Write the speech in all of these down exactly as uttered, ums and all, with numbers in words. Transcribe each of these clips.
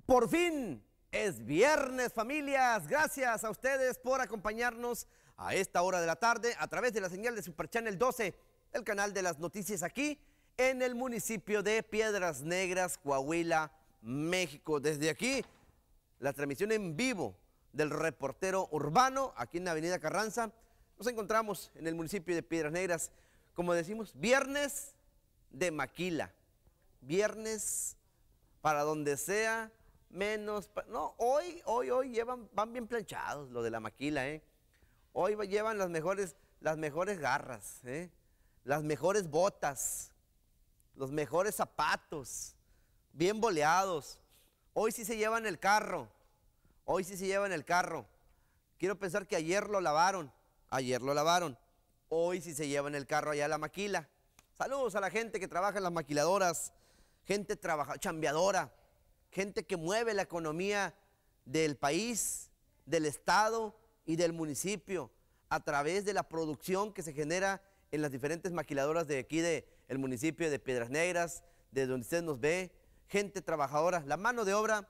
Por fin es viernes, familias. Gracias a ustedes por acompañarnos a esta hora de la tarde a través de la señal de Super Channel doce, el canal de las noticias aquí en el municipio de Piedras Negras, Coahuila, México. Desde aquí, la transmisión en vivo del reportero urbano aquí en la avenida Carranza. Nos encontramos en el municipio de Piedras Negras, como decimos, viernes de maquila, viernes para donde sea, menos, no, hoy, hoy, hoy llevan, van bien planchados lo de la maquila, ¿eh? Hoy llevan las mejores, las mejores garras, ¿eh? Las mejores botas, los mejores zapatos, bien boleados. Hoy sí se llevan el carro, hoy sí se llevan el carro. Quiero pensar que ayer lo lavaron, ayer lo lavaron, hoy sí se llevan el carro allá a la maquila. Saludos a la gente que trabaja en las maquiladoras, gente trabaja, chambeadora, gente que mueve la economía del país, del estado y del municipio a través de la producción que se genera en las diferentes maquiladoras de aquí del municipio de Piedras Negras, de donde usted nos ve, gente trabajadora. La mano de obra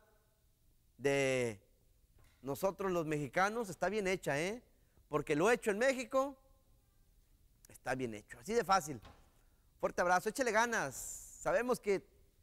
de nosotros los mexicanos está bien hecha, ¿eh? Porque lo hecho en México está bien hecho, así de fácil. Fuerte abrazo, échele ganas. Sabemos que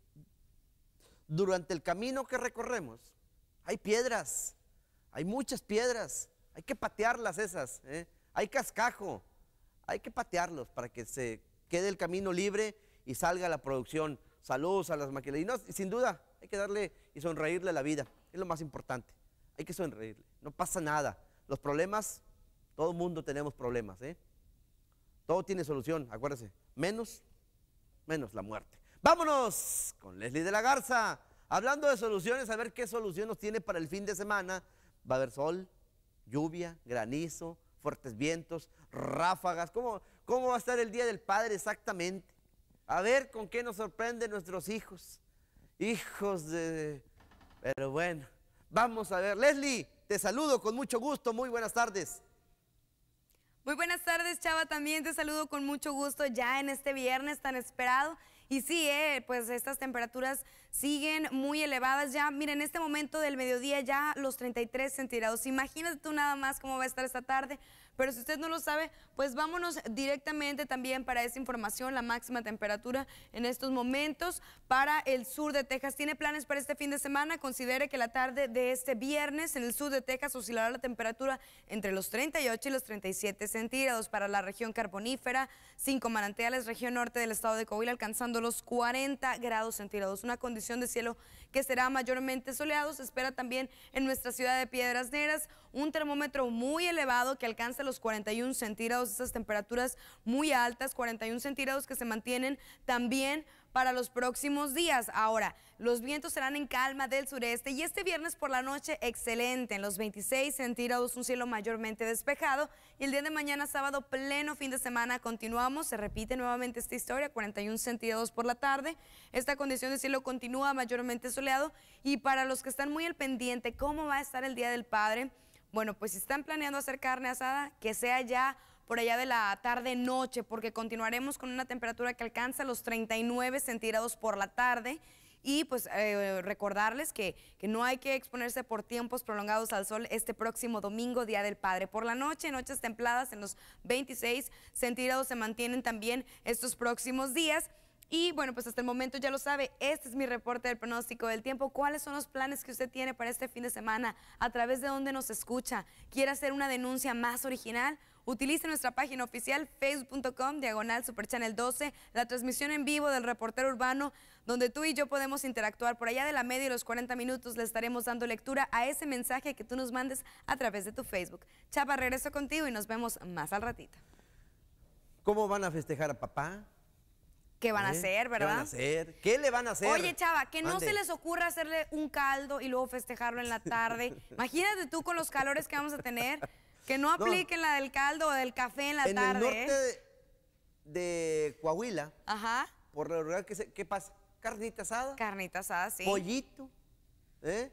durante el camino que recorremos hay piedras, hay muchas piedras, hay que patearlas esas, ¿eh? Hay cascajo, hay que patearlos para que se quede el camino libre y salga la producción. Saludos a las maquiladoras. Y sin duda hay que darle y sonreírle a la vida, es lo más importante, hay que sonreírle, no pasa nada. Los problemas, todo el mundo tenemos problemas, ¿eh? Todo tiene solución, acuérdese, menos, menos la muerte. Vámonos con Leslie de la Garza, hablando de soluciones, a ver qué solución nos tiene para el fin de semana. Va a haber sol, lluvia, granizo, fuertes vientos, ráfagas. ¿Cómo, cómo va a estar el Día del Padre exactamente? A ver con qué nos sorprenden nuestros hijos. Hijos de... Pero bueno, vamos a ver. Leslie, te saludo con mucho gusto, muy buenas tardes. Muy buenas tardes, Chava, también te saludo con mucho gusto ya en este viernes tan esperado. Y sí, eh, pues estas temperaturas siguen muy elevadas ya. Miren, en este momento del mediodía ya los treinta y tres centígrados. Imagínate tú nada más cómo va a estar esta tarde. Pero si usted no lo sabe, pues vámonos directamente también para esa información. La máxima temperatura en estos momentos para el sur de Texas. ¿Tiene planes para este fin de semana? Considere que la tarde de este viernes en el sur de Texas oscilará la temperatura entre los treinta y ocho y los treinta y siete centígrados. Para la región carbonífera, Cinco Manantiales, región norte del estado de Coahuila, alcanzando los cuarenta grados centígrados. Una condición de cielo que será mayormente soleado. Se espera también en nuestra ciudad de Piedras Negras un termómetro muy elevado que alcanza los cuarenta y un centígrados, esas temperaturas muy altas, cuarenta y un centígrados que se mantienen también para los próximos días. Ahora, los vientos serán en calma del sureste y este viernes por la noche excelente, en los veintiséis centígrados, un cielo mayormente despejado, y el día de mañana sábado, pleno fin de semana, continuamos, se repite nuevamente esta historia, cuarenta y un centígrados por la tarde. Esta condición de cielo continúa mayormente soleado, y para los que están muy al pendiente, ¿cómo va a estar el Día del Padre? Bueno, pues si están planeando hacer carne asada, que sea ya por allá de la tarde-noche, porque continuaremos con una temperatura que alcanza los treinta y nueve centígrados por la tarde. Y pues eh, recordarles que, que no hay que exponerse por tiempos prolongados al sol este próximo domingo, Día del Padre. Por la noche, noches templadas en los veintiséis centígrados se mantienen también estos próximos días. Y bueno, pues hasta el momento ya lo sabe, este es mi reporte del pronóstico del tiempo. ¿Cuáles son los planes que usted tiene para este fin de semana? ¿A través de dónde nos escucha? ¿Quiere hacer una denuncia más original? Utilice nuestra página oficial facebook punto com, diagonal Super Channel doce, la transmisión en vivo del reportero urbano, donde tú y yo podemos interactuar. Por allá de la media y los cuarenta minutos le estaremos dando lectura a ese mensaje que tú nos mandes a través de tu Facebook. Chava, regreso contigo y nos vemos más al ratito. ¿Cómo van a festejar a papá? ¿Qué van a ¿Eh? hacer, verdad? ¿Qué van a hacer? ¿Qué le van a hacer? Oye, Chava, que no Ande. se les ocurra hacerle un caldo y luego festejarlo en la tarde. Imagínate tú con los calores que vamos a tener, que no apliquen no. la del caldo o del café en la en tarde. En el norte ¿eh? de, de Coahuila, Ajá. por lo regular, ¿qué, ¿qué pasa? Carnita asada. Carnita asada, sí. Pollito. ¿Eh?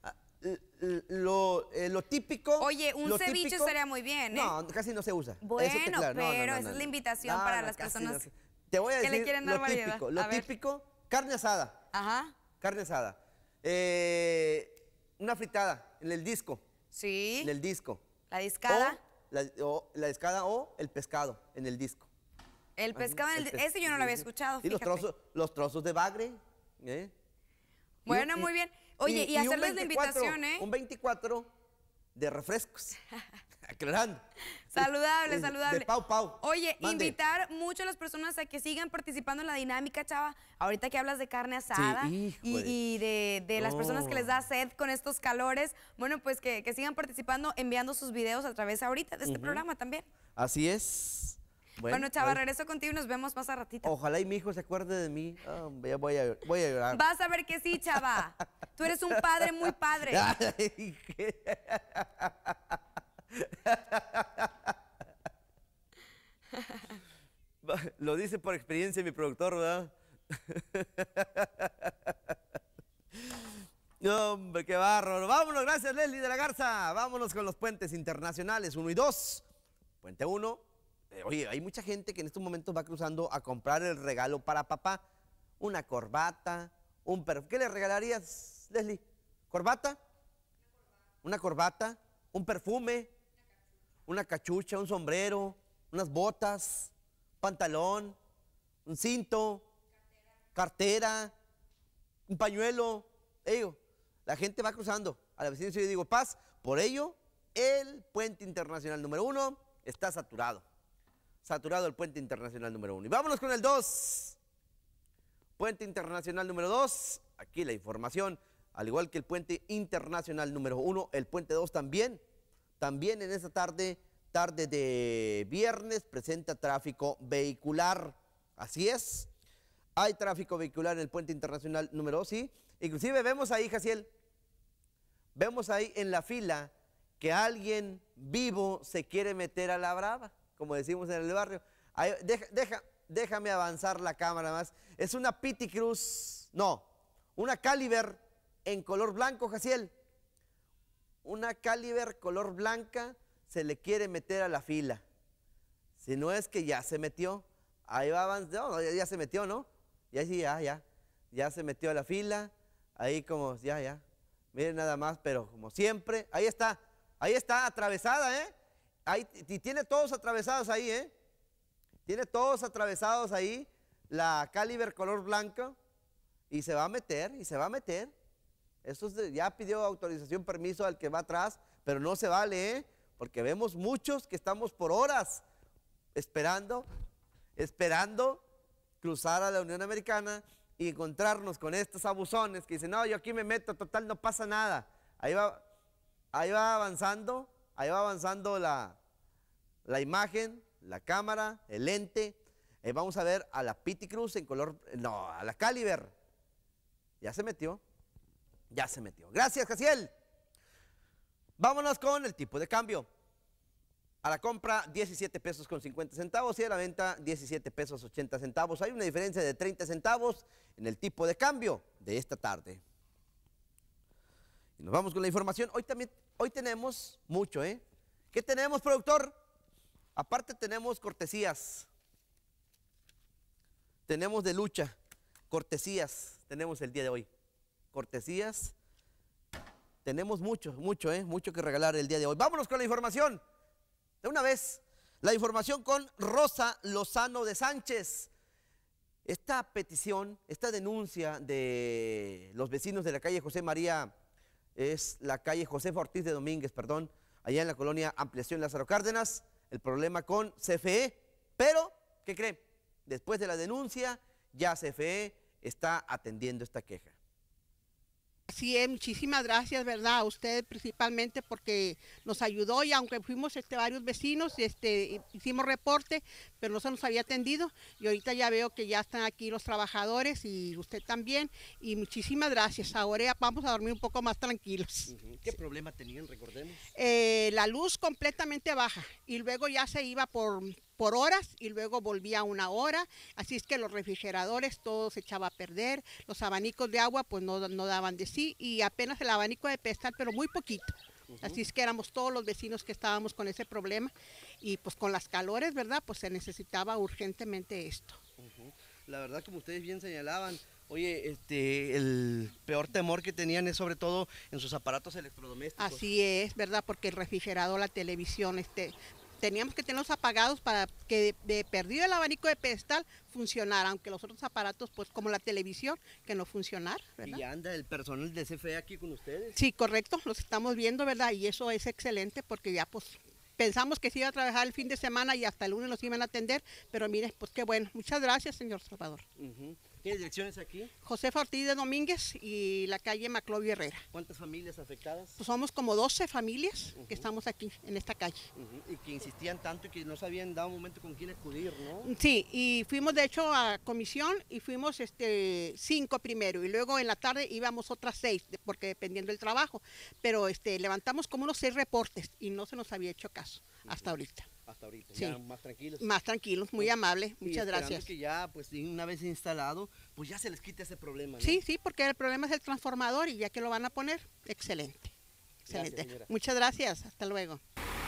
Lo, eh, lo típico. Oye, un lo ceviche típico, estaría muy bien, ¿eh? No, casi no se usa. Bueno, Eso te claro. pero no, no, no, esa no, es no. la invitación no, para no, las personas no sé. Te voy a que decir le quieren dar lo variedad. típico. Lo A ver. típico, carne asada. Ajá. Carne asada. Eh, una fritada en el disco. Sí. En el disco. La discada. O la, o la discada o el pescado en el disco. El pescado en el, el ese yo no lo había escuchado, sí, los trozos, los trozos de bagre. ¿eh? Bueno, y, muy bien. Oye, y, y hacerles la invitación, ¿eh? Un veinticuatro de refrescos. Aclarando. Saludable, de, saludable. De Pau Pau. Oye, Mande. invitar mucho a las personas a que sigan participando en la dinámica, Chava. Ahorita que hablas de carne asada sí, y, y de, de las no. personas que les da sed con estos calores, bueno, pues que, que sigan participando, enviando sus videos a través ahorita de este uh-huh. programa también. Así es. Bueno, bueno Chava, regreso contigo y nos vemos más a ratito. Ojalá y mi hijo se acuerde de mí. Oh, voy, a, voy a llorar. Vas a ver que sí, Chava. Tú eres un padre muy padre. Lo dice por experiencia mi productor, ¿verdad? No, hombre, qué bárbaro. Vámonos, gracias Leslie de la Garza. Vámonos con los puentes internacionales uno y dos. Puente uno. Eh, oye, hay mucha gente que en estos momentos va cruzando a comprar el regalo para papá. Una corbata, un perfume. ¿Qué le regalarías, Leslie? ¿Corbata? Una corbata, un perfume, una cachucha, un sombrero, unas botas, pantalón, un cinto, cartera, un pañuelo. Digo, la gente va cruzando a la vecina y yo digo, paz, por ello el puente internacional número uno está saturado. Saturado el puente internacional número uno. Y vámonos con el dos. Puente internacional número dos. Aquí la información, al igual que el puente internacional número uno, el puente dos también. También en esta tarde, tarde de viernes, presenta tráfico vehicular. Así es. Hay tráfico vehicular en el puente internacional número dos, sí. Inclusive vemos ahí, Jaciel, vemos ahí en la fila que alguien vivo se quiere meter a la brava, como decimos en el barrio. Ahí, deja, deja, déjame avanzar la cámara más. Es una Pity Cruz, no, una Caliber en color blanco, Jaciel. Una Caliber color blanca se le quiere meter a la fila. Si no es que ya se metió, ahí va avanzando, no, ya, ya se metió, ¿no? Ya, sí, ya, ya, ya se metió a la fila, ahí como, ya, ya. Miren nada más, pero como siempre, ahí está, ahí está atravesada, ¿eh? Ahí, y tiene todos atravesados ahí, ¿eh? Tiene todos atravesados ahí la Caliber color blanco y se va a meter, y se va a meter. Eso es, ya pidió autorización, permiso al que va atrás, pero no se vale, ¿eh? Porque vemos muchos que estamos por horas esperando, esperando cruzar a la Unión Americana y encontrarnos con estos abusones que dicen, no, yo aquí me meto, total, no pasa nada. Ahí va, ahí va avanzando, ahí va avanzando la, la imagen, la cámara, el lente. Eh, vamos a ver a la Pity Cruz en color, no, a la Caliber. Ya se metió, ya se metió. Gracias, Jaciel. Vámonos con el tipo de cambio. A la compra diecisiete pesos con cincuenta centavos y a la venta diecisiete pesos ochenta centavos. Hay una diferencia de treinta centavos en el tipo de cambio de esta tarde. Y nos vamos con la información. Hoy también, hoy tenemos mucho, ¿eh? ¿Qué tenemos, productor? Aparte tenemos cortesías. Tenemos de lucha, cortesías, tenemos el día de hoy. Cortesías. Tenemos mucho, mucho, ¿eh? Mucho que regalar el día de hoy. Vámonos con la información. De una vez, la información con Rosa Lozano de Sánchez. Esta petición, esta denuncia de los vecinos de la calle José María, es la calle Josefa Ortiz de Domínguez, perdón, allá en la colonia Ampliación Lázaro Cárdenas, el problema con C F E, pero, ¿qué cree? Después de la denuncia, ya C F E está atendiendo esta queja. Así es, muchísimas gracias, ¿verdad? A usted principalmente porque nos ayudó y aunque fuimos este, varios vecinos, este, hicimos reporte, pero no se nos había atendido y ahorita ya veo que ya están aquí los trabajadores y usted también y muchísimas gracias. Ahora ya vamos a dormir un poco más tranquilos. Uh-huh. ¿Qué sí. problema tenían, recordemos? Eh, la luz completamente baja y luego ya se iba por... por horas y luego volvía una hora, así es que los refrigeradores todo se echaba a perder, los abanicos de agua pues no, no daban de sí y apenas el abanico de pescar, pero muy poquito. Uh-huh. Así es que éramos todos los vecinos que estábamos con ese problema y pues con las calores, ¿verdad? Pues se necesitaba urgentemente esto. Uh-huh. La verdad, como ustedes bien señalaban, Oye, este, el peor temor que tenían es sobre todo en sus aparatos electrodomésticos. Así es, ¿verdad? Porque el refrigerador, la televisión, este, teníamos que tenerlos apagados para que de, de perdido el abanico de pedestal funcionara, aunque los otros aparatos, pues como la televisión, que no funcionara, ¿verdad? ¿Y anda el personal de C F E aquí con ustedes? Sí, correcto, los estamos viendo, ¿verdad? Y eso es excelente porque ya pues pensamos que se iba a trabajar el fin de semana y hasta el lunes nos iban a atender, pero mire, pues qué bueno. Muchas gracias, señor Salvador. Uh-huh. ¿Qué direcciones aquí? José Ortiz de Domínguez y la calle Maclovio Herrera. ¿Cuántas familias afectadas? Pues somos como doce familias uh-huh. que estamos aquí en esta calle. Uh-huh. Y que insistían tanto y que no sabían dado un momento con quién acudir, ¿no? Sí, y fuimos de hecho a comisión y fuimos este cinco primero y luego en la tarde íbamos otras seis, porque dependiendo del trabajo. Pero este levantamos como unos seis reportes y no se nos había hecho caso uh-huh. hasta ahorita. Hasta ahorita, sí. ya más tranquilos. Más tranquilos, muy amable, muchas y gracias. que ya, pues una vez instalado, pues ya se les quita ese problema, ¿no? Sí, sí, porque el problema es el transformador y ya que lo van a poner, excelente. Excelente. Gracias, muchas gracias, hasta luego.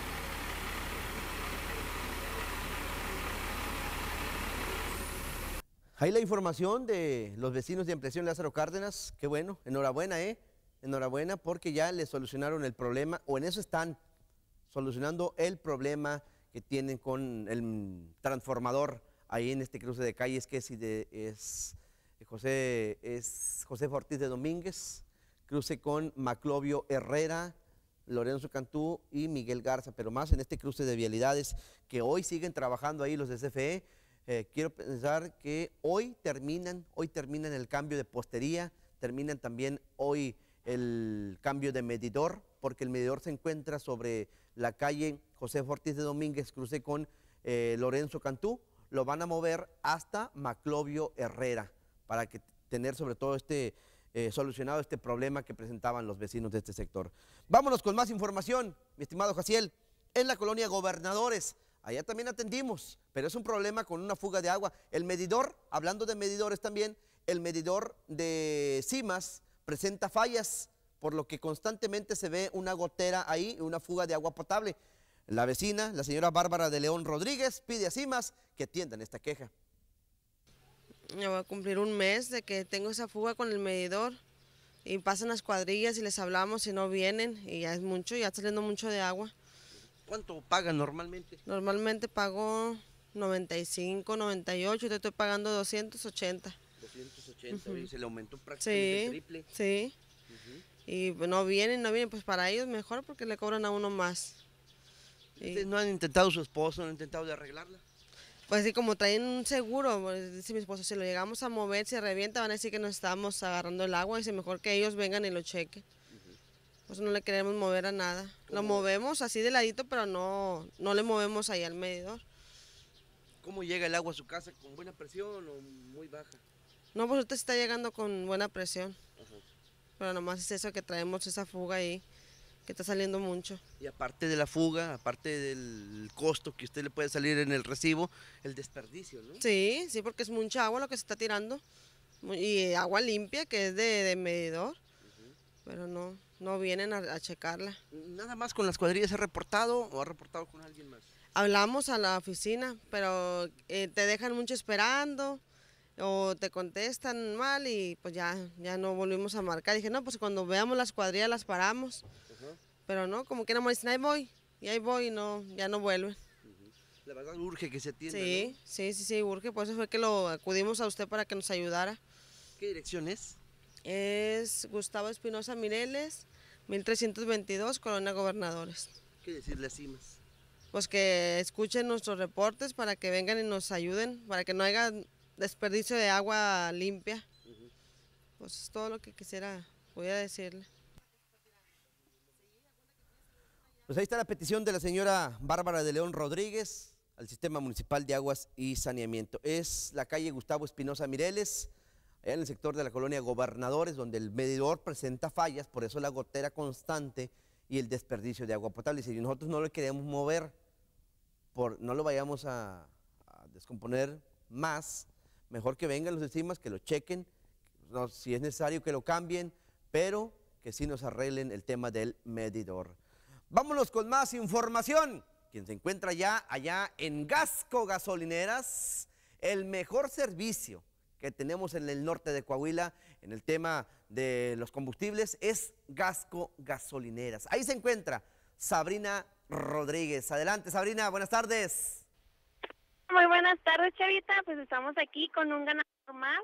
Ahí la información de los vecinos de Ampliación Lázaro Cárdenas, qué bueno, enhorabuena, ¿eh? Enhorabuena porque ya les solucionaron el problema, o en eso están, solucionando el problema que tienen con el transformador ahí en este cruce de calles que es, de, es, José, es José Ortiz de Domínguez, cruce con Maclovio Herrera, Lorenzo Cantú y Miguel Garza, pero más en este cruce de vialidades que hoy siguen trabajando ahí los de C F E. Eh, quiero pensar que hoy terminan, hoy terminan el cambio de postería, terminan también hoy el cambio de medidor, porque el medidor se encuentra sobre la calle José Ortiz de Domínguez, cruce con eh, Lorenzo Cantú, lo van a mover hasta Maclovio Herrera, para que tener sobre todo este eh, solucionado este problema que presentaban los vecinos de este sector. Vámonos con más información, mi estimado Jaciel, en la colonia Gobernadores. Allá también atendimos, pero es un problema con una fuga de agua. El medidor, hablando de medidores también, el medidor de Cimas presenta fallas, por lo que constantemente se ve una gotera ahí, una fuga de agua potable. La vecina, la señora Bárbara de León Rodríguez, pide a Cimas que atiendan esta queja. Ya va a cumplir un mes de que tengo esa fuga con el medidor y pasan las cuadrillas y les hablamos y no vienen y ya es mucho, ya está saliendo mucho de agua. ¿Cuánto pagan normalmente? Normalmente pago noventa y cinco, noventa y ocho, te estoy pagando doscientos ochenta. doscientos ochenta, uh-huh. Y se le aumentó prácticamente sí, el triple. Sí, uh-huh. Y pues no vienen, no vienen, pues para ellos mejor porque le cobran a uno más. ¿Ustedes no han intentado su esposo, no han intentado de arreglarla? Pues sí, como traen un seguro, pues, dice mi esposo, si lo llegamos a mover, si revienta, van a decir que nos estamos agarrando el agua, dice mejor que ellos vengan y lo chequen. Pues no le queremos mover a nada. Lo movemos así de ladito, pero no, no le movemos ahí al medidor. ¿Cómo llega el agua a su casa? ¿Con buena presión o muy baja? No, pues usted está llegando con buena presión. Ajá. Pero nomás es eso que traemos esa fuga ahí, que está saliendo mucho. Y aparte de la fuga, aparte del costo que usted le puede salir en el recibo, el desperdicio, ¿no? Sí, sí, porque es mucha agua lo que se está tirando. Y agua limpia, que es de, de medidor. Uh-huh. Pero no... No vienen a, a checarla. ¿Nada más con las cuadrillas ha reportado o ha reportado con alguien más? Hablamos a la oficina, pero eh, te dejan mucho esperando o te contestan mal y pues ya, ya no volvimos a marcar. Dije, no, pues cuando veamos las cuadrillas las paramos. Uh-huh. Pero no, como que no me dicen, ahí voy, y ahí voy y no, ya no vuelven. Uh-huh. La verdad urge que se atienda, Sí, ¿no? sí, sí, sí, urge. Por eso fue que lo acudimos a usted para que nos ayudara. ¿Qué dirección es? Es Gustavo Espinosa Mireles, mil trescientos veintidós, Colonia Gobernadores. ¿Qué decirle a Cimas? Pues que escuchen nuestros reportes para que vengan y nos ayuden, para que no haya desperdicio de agua limpia. Uh-huh. Pues es todo lo que quisiera, pudiera decirle. Pues ahí está la petición de la señora Bárbara de León Rodríguez al Sistema Municipal de Aguas y Saneamiento. Es la calle Gustavo Espinosa Mireles, allá en el sector de la colonia Gobernadores, donde el medidor presenta fallas, por eso la gotera constante y el desperdicio de agua potable. Y si nosotros no lo queremos mover, por, no lo vayamos a, a descomponer más, mejor que vengan los de Cimas, que lo chequen, no, si es necesario que lo cambien, pero que sí nos arreglen el tema del medidor. Vámonos con más información. Quien se encuentra ya allá en Gasco Gasolineras, el mejor servicio que tenemos en el norte de Coahuila en el tema de los combustibles es Gasco Gasolineras. Ahí se encuentra Sabrina Rodríguez. Adelante, Sabrina, buenas tardes. Muy buenas tardes, Chavita. Pues estamos aquí con un ganador más.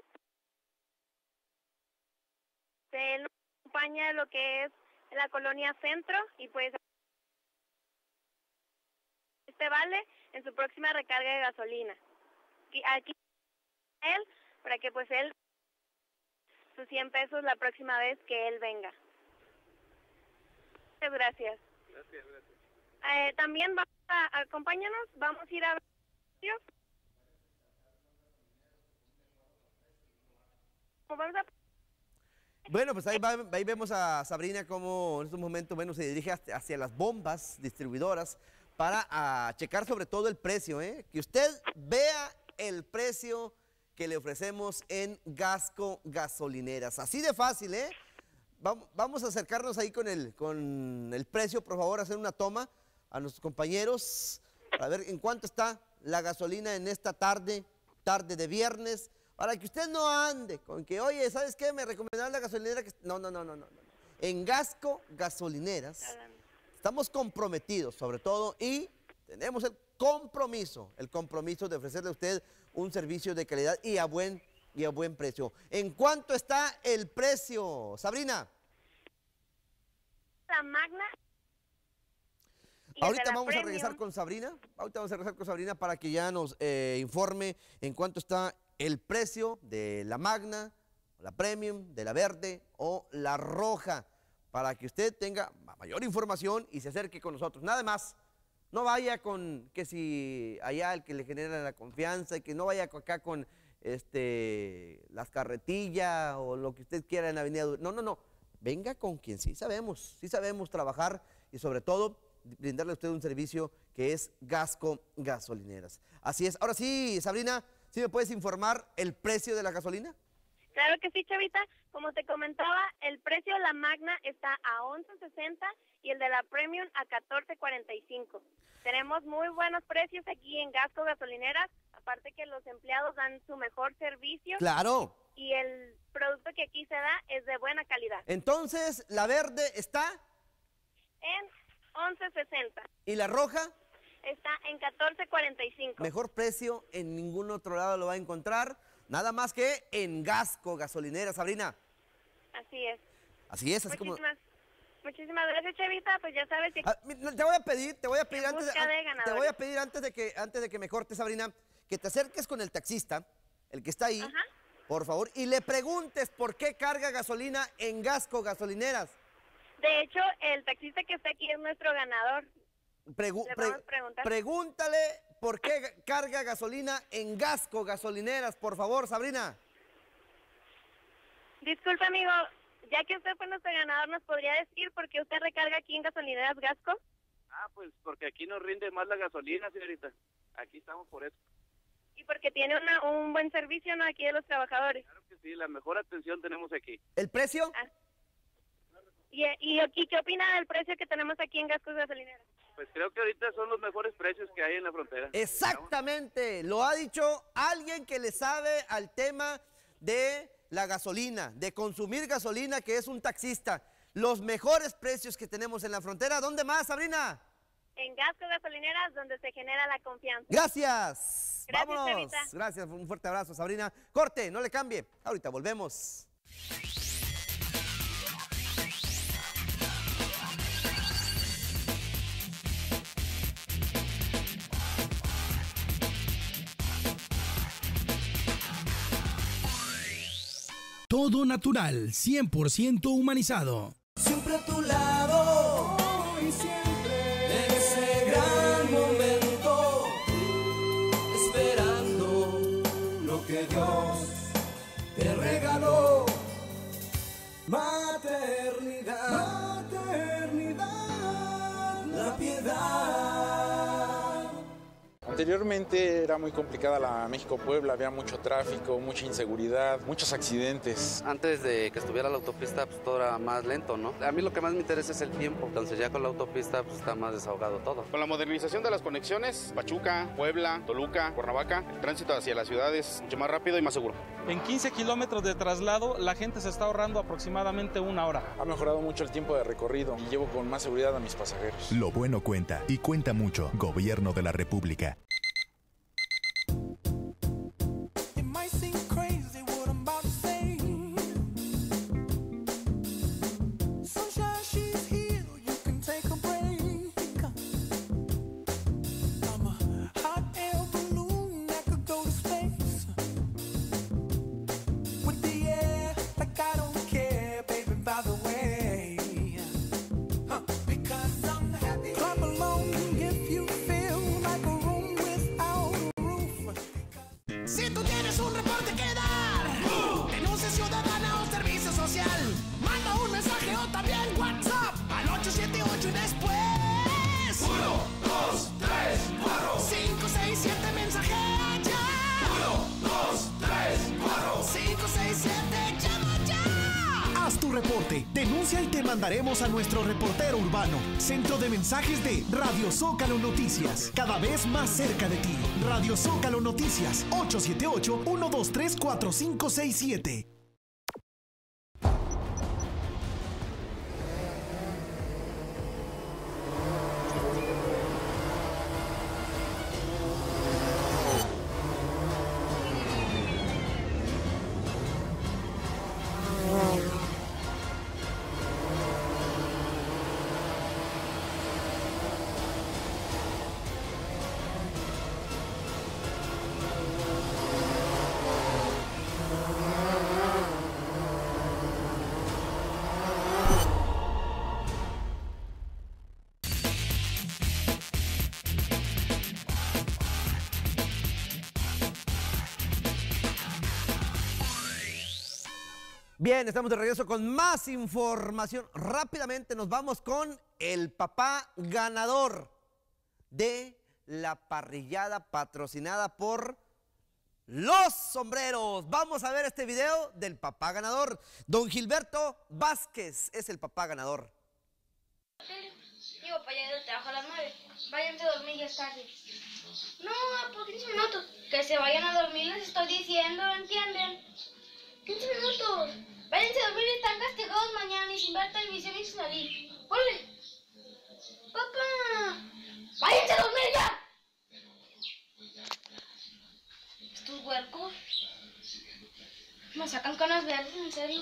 Él nos acompaña lo que es la colonia Centro y pues este vale en su próxima recarga de gasolina. Aquí, aquí él, para que pues él sus cien pesos la próxima vez que él venga. Muchas gracias. Gracias, gracias. Eh, también vamos a, acompáñanos, vamos a ir a ver. Vamos a... Bueno, pues ahí, va, ahí vemos a Sabrina como en estos momentos, bueno, se dirige hacia, hacia las bombas distribuidoras para a, checar sobre todo el precio, ¿eh? Que usted vea el precio que le ofrecemos en Gasco Gasolineras. Así de fácil, ¿eh? Vamos, vamos a acercarnos ahí con el, con el precio, por favor, hacer una toma a nuestros compañeros para ver en cuánto está la gasolina en esta tarde, tarde de viernes, para que usted no ande con que, oye, ¿sabes qué? Me recomendaron la gasolinera que... No, no, no, no, no. En Gasco Gasolineras estamos comprometidos sobre todo y tenemos el compromiso, el compromiso de ofrecerle a usted un servicio de calidad y a buen, y a buen precio. ¿En cuánto está el precio, Sabrina? La Magna. Ahorita vamos a regresar con Sabrina, ahorita vamos a regresar con Sabrina para que ya nos eh, informe en cuánto está el precio de la Magna, la Premium, de la Verde o la Roja, para que usted tenga mayor información y se acerque con nosotros. Nada más, no vaya con que si allá el que le genera la confianza y que no vaya acá con este, las carretillas o lo que usted quiera en la Avenida. No, no, no, venga con quien sí sabemos, sí sabemos trabajar y sobre todo brindarle a usted un servicio que es Gasco Gasolineras. Así es. Ahora sí, Sabrina, ¿sí me puedes informar el precio de la gasolina? Claro que sí, Chavita. Como te comentaba, el precio de la Magna está a once sesenta y el de la Premium a catorce cuarenta y cinco. Tenemos muy buenos precios aquí en Gasco Gasolineras, aparte que los empleados dan su mejor servicio. Claro. Y el producto que aquí se da es de buena calidad. Entonces, ¿la verde está? En once sesenta. ¿Y la roja? Está en catorce cuarenta y cinco. Mejor precio en ningún otro lado lo va a encontrar, nada más que en Gasco Gasolinera, Sabrina. Así es. Así es, así muchísimas, como... Muchísimas gracias, Chavita, pues ya sabes que... Ah, te voy a pedir, te voy a pedir antes de, de te voy a pedir antes de que antes de que me cortes, Sabrina, que te acerques con el taxista, el que está ahí, Ajá. por favor, y le preguntes por qué carga gasolina en Gasco Gasolineras. De hecho, el taxista que está aquí es nuestro ganador. Pregu ¿Le pre podemos preguntar? Pregúntale por qué carga gasolina en Gasco Gasolineras, por favor, Sabrina. Disculpe, amigo, ya que usted fue nuestro ganador, ¿nos podría decir por qué usted recarga aquí en Gasolineras Gasco? Ah, pues porque aquí nos rinde más la gasolina, señorita. Aquí estamos por eso. Y porque tiene una, un buen servicio, ¿no?, aquí de los trabajadores. Claro que sí, la mejor atención tenemos aquí. ¿El precio? Ah. ¿Y, y, ¿Y qué opina del precio que tenemos aquí en Gasco Gasolineras? Pues creo que ahorita son los mejores precios que hay en la frontera. Exactamente, lo ha dicho alguien que le sabe al tema de la gasolina, de consumir gasolina, que es un taxista. Los mejores precios que tenemos en la frontera. ¿Dónde más, Sabrina? En Gasco Gasolineras, donde se genera la confianza. Gracias. Gracias, Vámonos. Chavita. Gracias, un fuerte abrazo, Sabrina. Corte, no le cambie. Ahorita volvemos. Todo natural, cien por ciento humanizado. Siempre a tu lado, y siempre en ese gran momento, esperando lo que Dios te regaló. Maternidad, maternidad, la piedad. Anteriormente era muy complicada la México-Puebla, había mucho tráfico, mucha inseguridad, muchos accidentes. Antes de que estuviera la autopista, pues todo era más lento, ¿no? A mí lo que más me interesa es el tiempo, entonces ya con la autopista pues está más desahogado todo. Con la modernización de las conexiones, Pachuca, Puebla, Toluca, Cuernavaca, el tránsito hacia las ciudades es mucho más rápido y más seguro. En quince kilómetros de traslado, la gente se está ahorrando aproximadamente una hora. Ha mejorado mucho el tiempo de recorrido y llevo con más seguridad a mis pasajeros. Lo bueno cuenta, y cuenta mucho. Gobierno de la República. Si tú tienes un reporte que dar, uh, denuncia ciudadana o servicio social, manda un mensaje o también WhatsApp al ocho siete ocho y después uno, dos, tres, cuatro, cinco, seis, siete, mensajea ya. uno, dos, tres, cuatro, cinco, seis, siete, llama ya. Haz tu reporte, denuncia y te mandaremos a nuestro reportero urbano. Centro de mensajes de Radio Zócalo Noticias, cada vez más cerca de ti. Radio Zócalo Noticias, ocho siete ocho, uno dos tres, cuatro cinco seis siete. Bien, estamos de regreso con más información. Rápidamente nos vamos con el papá ganador de la parrillada patrocinada por Los Sombreros. Vamos a ver este video del papá ganador. Don Gilberto Vázquez es el papá ganador. Mi papá ya del trabajo a las nueve. Váyanse a dormir, ya es tarde. No, por quince minutos. Que se vayan a dormir, les estoy diciendo, ¿entienden? quince minutos. Váyanse a dormir, están castigados mañana y sin ver televisión y sin salir. ¡Órale! ¡Papá! ¡Váyanse a dormir ya! Estos huercos me sacan canas verdes, en serio.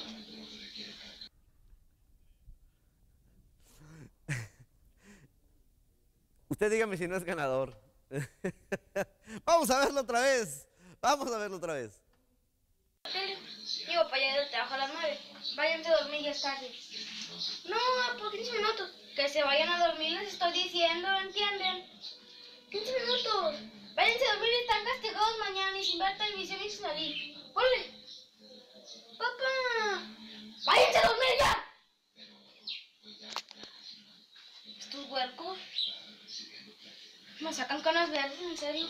Usted dígame si no es ganador. Vamos a verlo otra vez. Vamos a verlo otra vez. Mi papá ya del trabajo a las nueve. Váyanse a dormir, ya es tarde. No, por quince minutos. Que se vayan a dormir, les estoy diciendo, ¿entienden? quince minutos. Váyanse a dormir, están castigados mañana y sin ver televisión y sin salir. ¡Órale! ¡Papá! ¡Váyanse a dormir ya! Estos huercos me sacan canas verdes, en serio.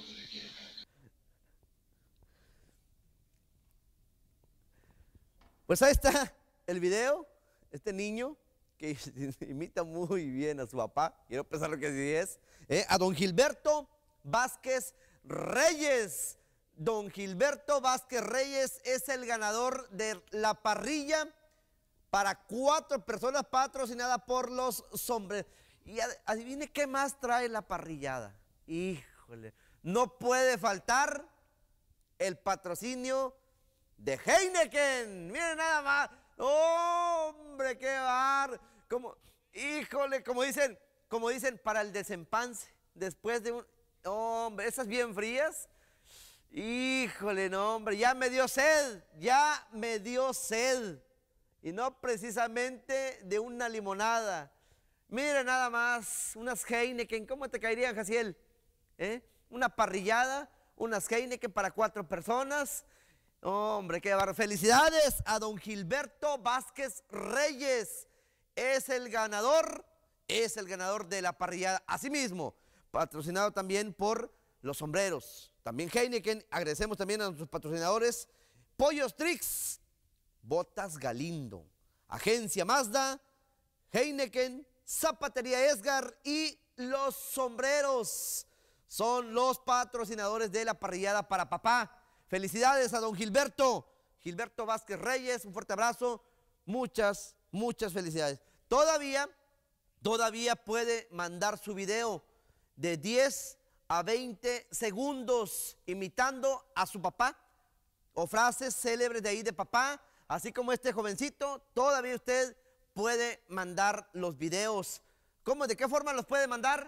Pues ahí está el video, este niño que imita muy bien a su papá, quiero pensar lo que sí es, ¿eh? A don Gilberto Vázquez Reyes. Don Gilberto Vázquez Reyes es el ganador de la parrilla para cuatro personas patrocinada por Los Sombreros. Y adivine qué más trae la parrillada. Híjole, no puede faltar el patrocinio de Heineken. Miren nada más. Hombre, qué bar. Como, híjole, como dicen, como dicen, para el desempance. Después de un, hombre, esas bien frías. Híjole, no, hombre, ya me dio sed. Ya me dio sed. Y no precisamente de una limonada. Miren nada más, unas Heineken. ¿Cómo te caerían, Jaciel? ¿Eh? Una parrillada, unas Heineken para cuatro personas. Hombre, qué barro. Felicidades a don Gilberto Vázquez Reyes. Es el ganador, es el ganador de la parrillada. Asimismo, patrocinado también por Los Sombreros. También Heineken. Agradecemos también a nuestros patrocinadores. Pollos Trix, Botas Galindo, Agencia Mazda, Heineken, Zapatería Esgar y Los Sombreros. Son los patrocinadores de la parrillada para papá. Felicidades a don Gilberto, Gilberto Vázquez Reyes, un fuerte abrazo, muchas, muchas felicidades. Todavía, todavía puede mandar su video de diez a veinte segundos imitando a su papá o frases célebres de ahí de papá, así como este jovencito. Todavía usted puede mandar los videos. ¿Cómo? ¿De qué forma los puede mandar?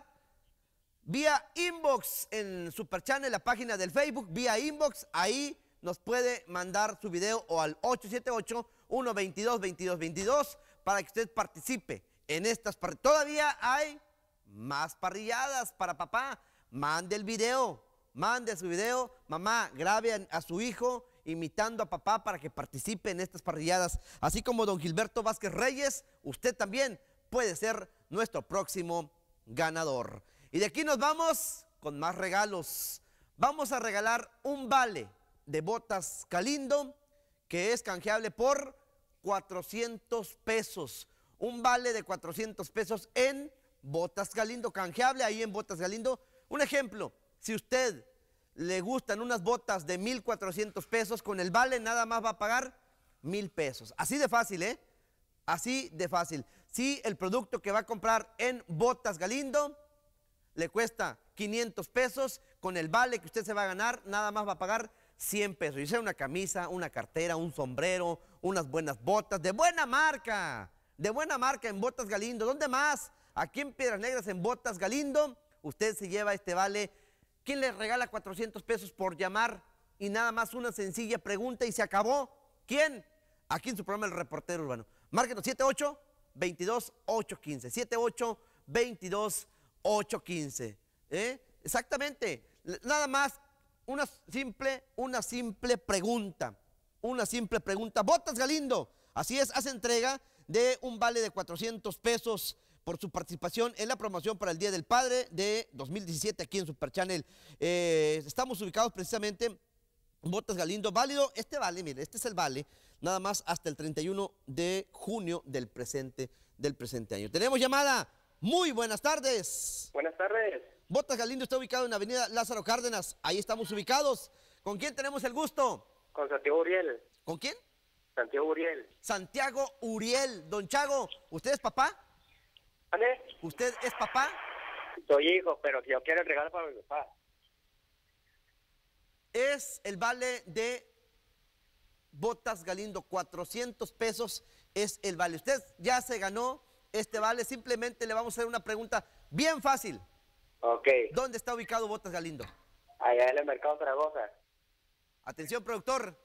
Vía inbox en Super Channel, la página del Facebook, vía inbox, ahí nos puede mandar su video o al ocho siete ocho, uno dos dos, dos dos dos dos para que usted participe en estas parrilladas. Todavía hay más parrilladas para papá. Mande el video, mande su video, mamá, grabe a, a su hijo imitando a papá para que participe en estas parrilladas. Así como don Gilberto Vázquez Reyes, usted también puede ser nuestro próximo ganador. Y de aquí nos vamos con más regalos. Vamos a regalar un vale de botas Galindo que es canjeable por cuatrocientos pesos. Un vale de cuatrocientos pesos en botas Galindo, canjeable ahí en botas Galindo. Un ejemplo, si usted le gustan unas botas de mil cuatrocientos pesos, con el vale nada más va a pagar mil pesos. Así de fácil, ¿eh? Así de fácil. Si el producto que va a comprar en botas Galindo le cuesta quinientos pesos, con el vale que usted se va a ganar, nada más va a pagar cien pesos. Y sea una camisa, una cartera, un sombrero, unas buenas botas de buena marca, de buena marca en botas Galindo. ¿Dónde más? Aquí en Piedras Negras, en botas Galindo, usted se lleva este vale. ¿Quién le regala cuatrocientos pesos por llamar y nada más una sencilla pregunta y se acabó? ¿Quién? Aquí en su programa El Reportero Urbano. Márquenos siete ocho, veintidós, ocho quince. siete ocho, veintidós, ocho quince. ¿Eh? Exactamente. Nada más una simple, una simple pregunta. Una simple pregunta. Botas Galindo. Así es, hace entrega de un vale de cuatrocientos pesos por su participación en la promoción para el Día del Padre de dos mil diecisiete aquí en Super Channel. Eh, estamos ubicados precisamente en Botas Galindo. Válido, este vale, mire, este es el vale, nada más hasta el treinta y uno de junio del presente, del presente año. Tenemos llamada. Muy buenas tardes. Buenas tardes. Botas Galindo está ubicado en la avenida Lázaro Cárdenas. Ahí estamos ubicados. ¿Con quién tenemos el gusto? Con Santiago Uriel. ¿Con quién? Santiago Uriel. Santiago Uriel. Don Chago, ¿usted es papá? ¿Vale? ¿Usted es papá? Soy hijo, pero yo quiero el regalo para mi papá. Es el vale de Botas Galindo, cuatrocientos pesos es el vale. Usted ya se ganó este vale, simplemente le vamos a hacer una pregunta bien fácil. Ok. ¿Dónde está ubicado Botas Galindo? Allá en el Mercado Zaragoza. Atención, productor.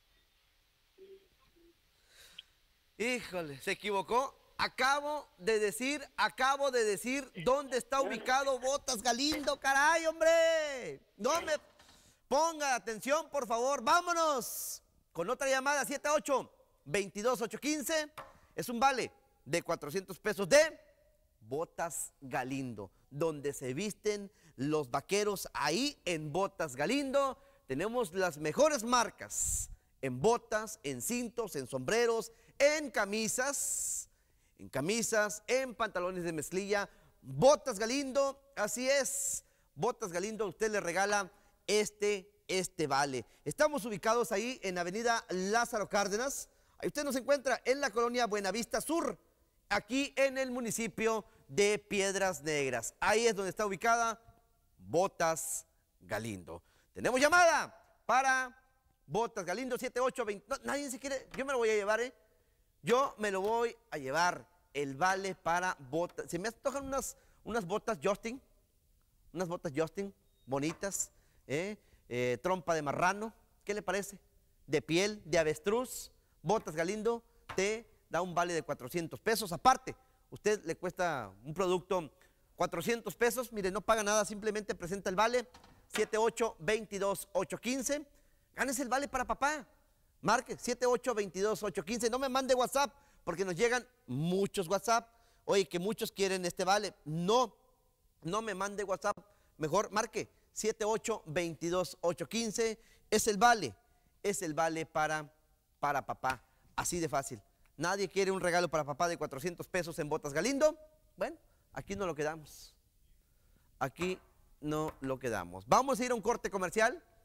Híjole, se equivocó. Acabo de decir, acabo de decir dónde está ubicado Botas Galindo, caray, hombre. No me ponga atención, por favor. Vámonos con otra llamada, siete ocho, veintidós, ocho quince. Es un vale de cuatrocientos pesos de Botas Galindo, donde se visten los vaqueros. Ahí en Botas Galindo tenemos las mejores marcas en botas, en cintos, en sombreros, en camisas, en camisas, en pantalones de mezclilla. Botas Galindo, así es. Botas Galindo, usted le regala este, este vale. Estamos ubicados ahí en avenida Lázaro Cárdenas. Ahí usted nos encuentra en la colonia Buenavista Sur, aquí en el municipio de Piedras Negras. Ahí es donde está ubicada Botas Galindo. Tenemos llamada para Botas Galindo, siete ocho veinte. No, nadie se quiere, yo me lo voy a llevar, ¿eh? Yo me lo voy a llevar, el vale para botas. Se me antojan unas, unas botas Justin, unas botas Justin, bonitas, ¿eh? Eh, trompa de marrano, ¿qué le parece? De piel, de avestruz. Botas Galindo te da un vale de cuatrocientos pesos. Aparte, usted le cuesta un producto cuatrocientos pesos, mire, no paga nada, simplemente presenta el vale, siete ocho, veintidós, ocho quince. Gánese el vale para papá. Marque siete ocho, veintidós, ocho quince. No me mande WhatsApp porque nos llegan muchos WhatsApp. Oye, que muchos quieren este vale. No, no me mande WhatsApp. Mejor marque siete ocho, veintidós, ocho quince. Es el vale, es el vale para, para papá. Así de fácil. Nadie quiere un regalo para papá de cuatrocientos pesos en Botas Galindo. Bueno, aquí no lo quedamos. Aquí no lo quedamos. Vamos a ir a un corte comercial.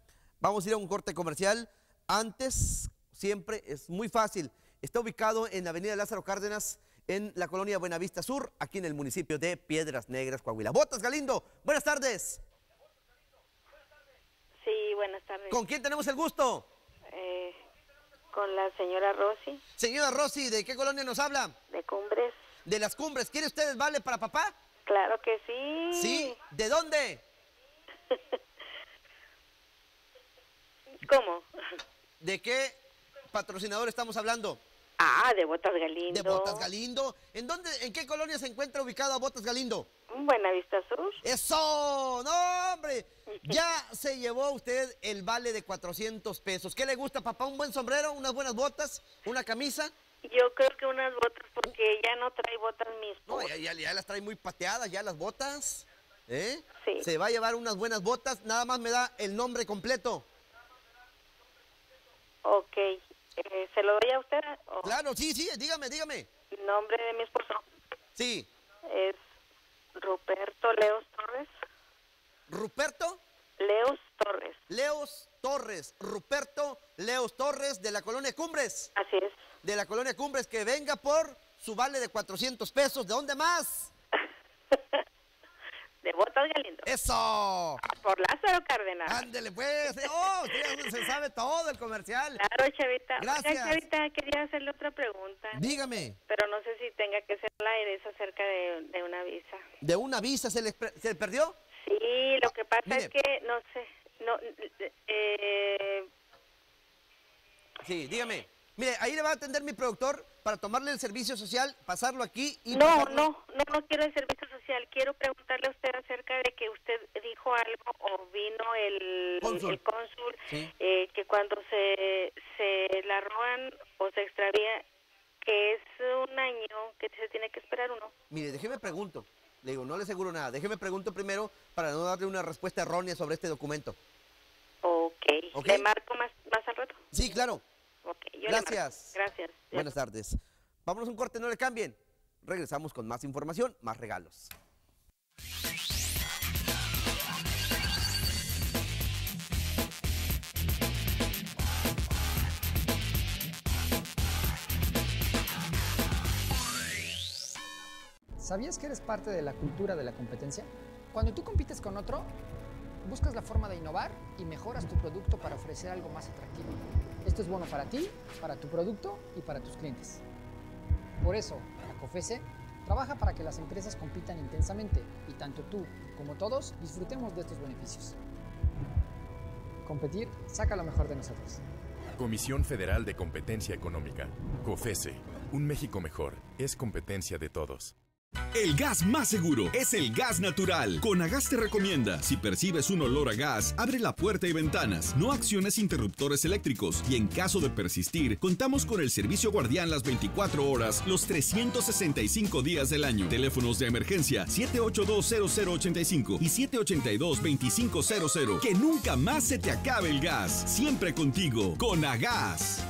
Vamos a ir a un corte comercial. Antes, siempre es muy fácil. Está ubicado en la avenida Lázaro Cárdenas, en la colonia Buenavista Sur, aquí en el municipio de Piedras Negras, Coahuila. Botas Galindo, buenas tardes. Sí, buenas tardes. ¿Con quién tenemos el gusto? Eh, con la señora Rosy. Señora Rosy, ¿de qué colonia nos habla? De Cumbres. De las Cumbres. ¿Quiere usted el vale para papá? Claro que sí. ¿Sí? ¿De dónde? ¿Cómo? ¿De qué patrocinador estamos hablando? Ah, de Botas Galindo. De Botas Galindo. ¿En dónde, en qué colonia se encuentra ubicado Botas Galindo? Buenavista Sur. ¡Eso! ¡No, hombre! Ya se llevó usted el vale de cuatrocientos pesos. ¿Qué le gusta, papá? ¿Un buen sombrero? ¿Unas buenas botas? ¿Una camisa? Yo creo que unas botas, porque ya no trae botas mis. No, ya, ya, ya las trae muy pateadas, ya las botas. ¿Eh? Sí. Se va a llevar unas buenas botas. Nada más me da el nombre completo. Ok. Eh, ¿Se lo doy a usted? ¿O? Claro, sí, sí, dígame, dígame. ¿Nombre de mi esposo? Sí. Es Ruperto Leos Torres. ¿Ruperto? Leos Torres. Leos Torres. Ruperto Leos Torres, de la colonia Cumbres. Así es. De la colonia Cumbres, que venga por su vale de cuatrocientos pesos. ¿De dónde más? De Botas Galindo. ¡Eso! Por Lázaro Cárdenas. Ándele, pues. ¡Oh! Ya se sabe todo el comercial. Claro, Chavita. Gracias. Oiga, Chavita, quería hacerle otra pregunta. Dígame. Pero no sé si tenga que ser al aire, es acerca de, de una visa. ¿De una visa se le, se le perdió? Sí, lo que pasa mire. es que, no sé, no, eh... Sí, dígame. Mire, ahí le va a atender mi productor para tomarle el servicio social, pasarlo aquí y... No, pasarlo... no, no, no quiero el servicio social. Quiero preguntarle a usted acerca de que usted dijo algo o vino el cónsul, el cónsul sí. eh, que cuando se, se la roban o se extravía, que es un año que se tiene que esperar uno. Mire, déjeme pregunto. Le digo, no le aseguro nada. Déjeme pregunto primero para no darle una respuesta errónea sobre este documento. Ok. ¿Le marco más, más al rato? Sí, claro. Okay, yo Gracias. Gracias. Buenas tardes. Vámonos a un corte, no le cambien. Regresamos con más información, más regalos. ¿Sabías que eres parte de la cultura de la competencia? Cuando tú compites con otro, buscas la forma de innovar y mejoras tu producto para ofrecer algo más atractivo. Esto es bueno para ti, para tu producto y para tus clientes. Por eso, la COFESE trabaja para que las empresas compitan intensamente y tanto tú como todos disfrutemos de estos beneficios. Competir saca lo mejor de nosotros. Comisión Federal de Competencia Económica. COFESE. Un México mejor es competencia de todos. El gas más seguro es el gas natural. Conagas te recomienda, si percibes un olor a gas, abre la puerta y ventanas, no acciones interruptores eléctricos y en caso de persistir, contamos con el servicio guardián las veinticuatro horas, los trescientos sesenta y cinco días del año. Teléfonos de emergencia siete ocho dos cero cero ocho cinco y siete ocho dos dos cinco cero cero. Que nunca más se te acabe el gas. Siempre contigo, Conagas.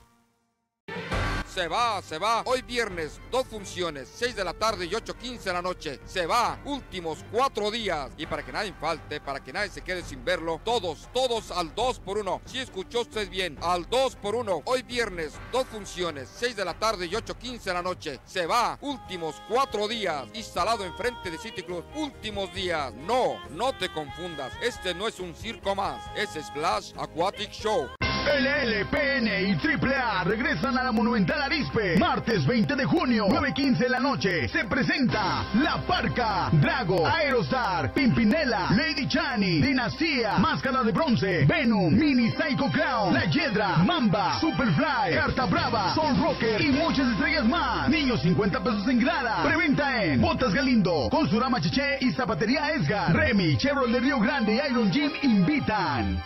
Se va, se va. Hoy viernes, dos funciones, seis de la tarde y ocho quince de la noche. Se va, últimos cuatro días. Y para que nadie falte, para que nadie se quede sin verlo, todos, todos al dos por uno. Si escuchó usted bien, al dos por uno. Hoy viernes, dos funciones, seis de la tarde y ocho quince de la noche. Se va, últimos cuatro días. Instalado enfrente de City Club, últimos días. No, no te confundas. Este no es un circo más, es Splash Aquatic Show. L L, P N y triple A regresan a la Monumental Arizpe. Martes veinte de junio, nueve quince de la noche. Se presenta La Parca, Drago, Aerostar, Pimpinela, Lady Chani, Dinastía, Máscara de Bronce, Venom, Mini Psycho Clown, La Hiedra, Mamba, Superfly, Carta Brava, Soul Rocker y muchas estrellas más. Niños cincuenta pesos en grada. Preventa en Botas Galindo, Consurama Cheche y Zapatería Edgar. Remy, Chevrolet de Río Grande y Iron Gym invitan.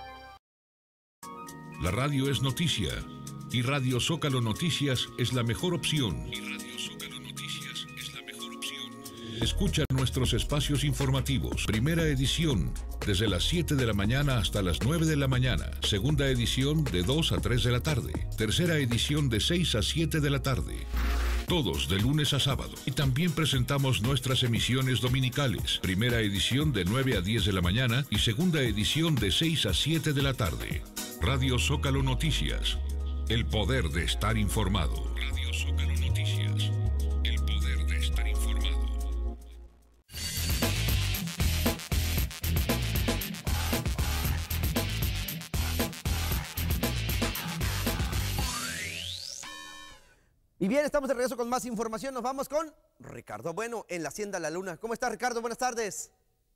La radio es noticia y Radio Zócalo Noticias es la mejor opción. Y Radio Zócalo Noticias es la mejor opción. Escucha nuestros espacios informativos. Primera edición, desde las siete de la mañana hasta las nueve de la mañana. Segunda edición, de dos a tres de la tarde. Tercera edición, de seis a siete de la tarde. todos de lunes a sábado. Y también presentamos nuestras emisiones dominicales. Primera edición de nueve a diez de la mañana y segunda edición de seis a siete de la tarde. Radio Zócalo Noticias. El poder de estar informado. Radio Zócalo Noticias. El poder de estar informado. Y bien, estamos de regreso con más información. Nos vamos con Ricardo Bueno en la Hacienda La Luna. ¿Cómo está, Ricardo? Buenas tardes.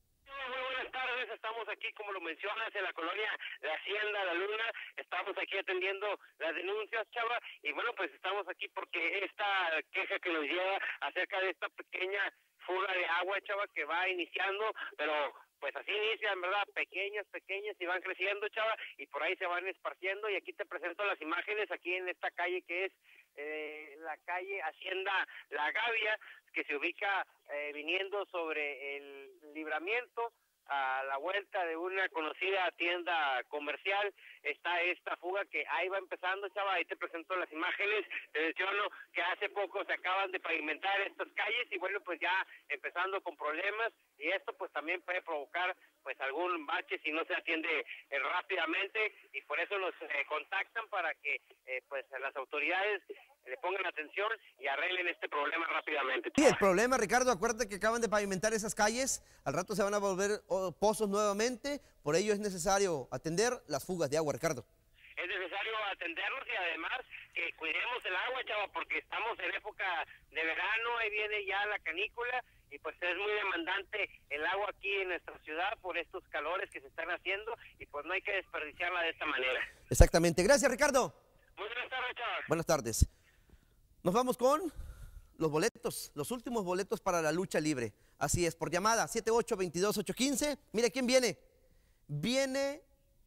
Estamos aquí, como lo mencionas, en la colonia de Hacienda La Luna. Estamos aquí atendiendo las denuncias, Chava, y bueno, pues estamos aquí porque esta queja que nos lleva acerca de esta pequeña fuga de agua, Chava, que va iniciando, pero pues así inician, ¿verdad? Pequeñas, pequeñas, y van creciendo, Chava, y por ahí se van esparciendo. Y aquí te presento las imágenes aquí en esta calle que es eh, la calle Hacienda La Gavia, que se ubica eh, viniendo sobre el Libramiento, a la vuelta de una conocida tienda comercial. Está esta fuga que ahí va empezando, Chava. Ahí te presento las imágenes. Te menciono que hace poco se acaban de pavimentar estas calles y bueno, pues ya empezando con problemas, y esto pues también puede provocar pues algún bache si no se atiende eh, rápidamente, y por eso nos eh, contactan para que eh, pues las autoridades le pongan atención y arreglen este problema rápidamente. Sí, el problema, Ricardo, acuérdate que acaban de pavimentar esas calles, al rato se van a volver oh, pozos nuevamente, por ello es necesario atender las fugas de agua, Ricardo. Es necesario atenderlos y además que cuidemos el agua, Chava, porque estamos en época de verano, ahí viene ya la canícula, y pues es muy demandante el agua aquí en nuestra ciudad por estos calores que se están haciendo, y pues no hay que desperdiciarla de esta manera. Exactamente. Gracias, Ricardo. Muy buenas tardes, Chava. Buenas tardes. Nos vamos con los boletos, los últimos boletos para la lucha libre. Así es, por llamada, siete ocho dos dos, ocho uno cinco. Mira quién viene. Viene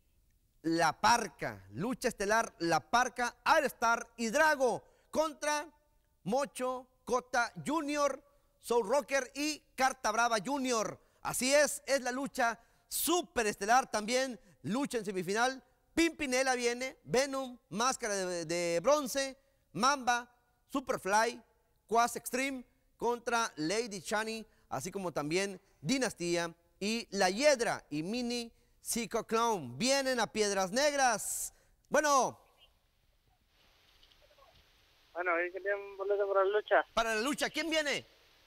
La Parca, lucha estelar La Parca, Aerostar y Drago contra Mocho Cota Junior, Soul Rocker y Carta Brava Junior. Así es, es la lucha súper estelar. También lucha en semifinal. Pimpinela viene, Venom, Máscara de, de Bronce, Mamba, Superfly, Quas Extreme contra Lady Shani, así como también Dinastía y La Hiedra y Mini Psycho Clown. Vienen a Piedras Negras. Bueno. Bueno, ahí que tienen boleto para la lucha. Para la lucha, ¿quién viene?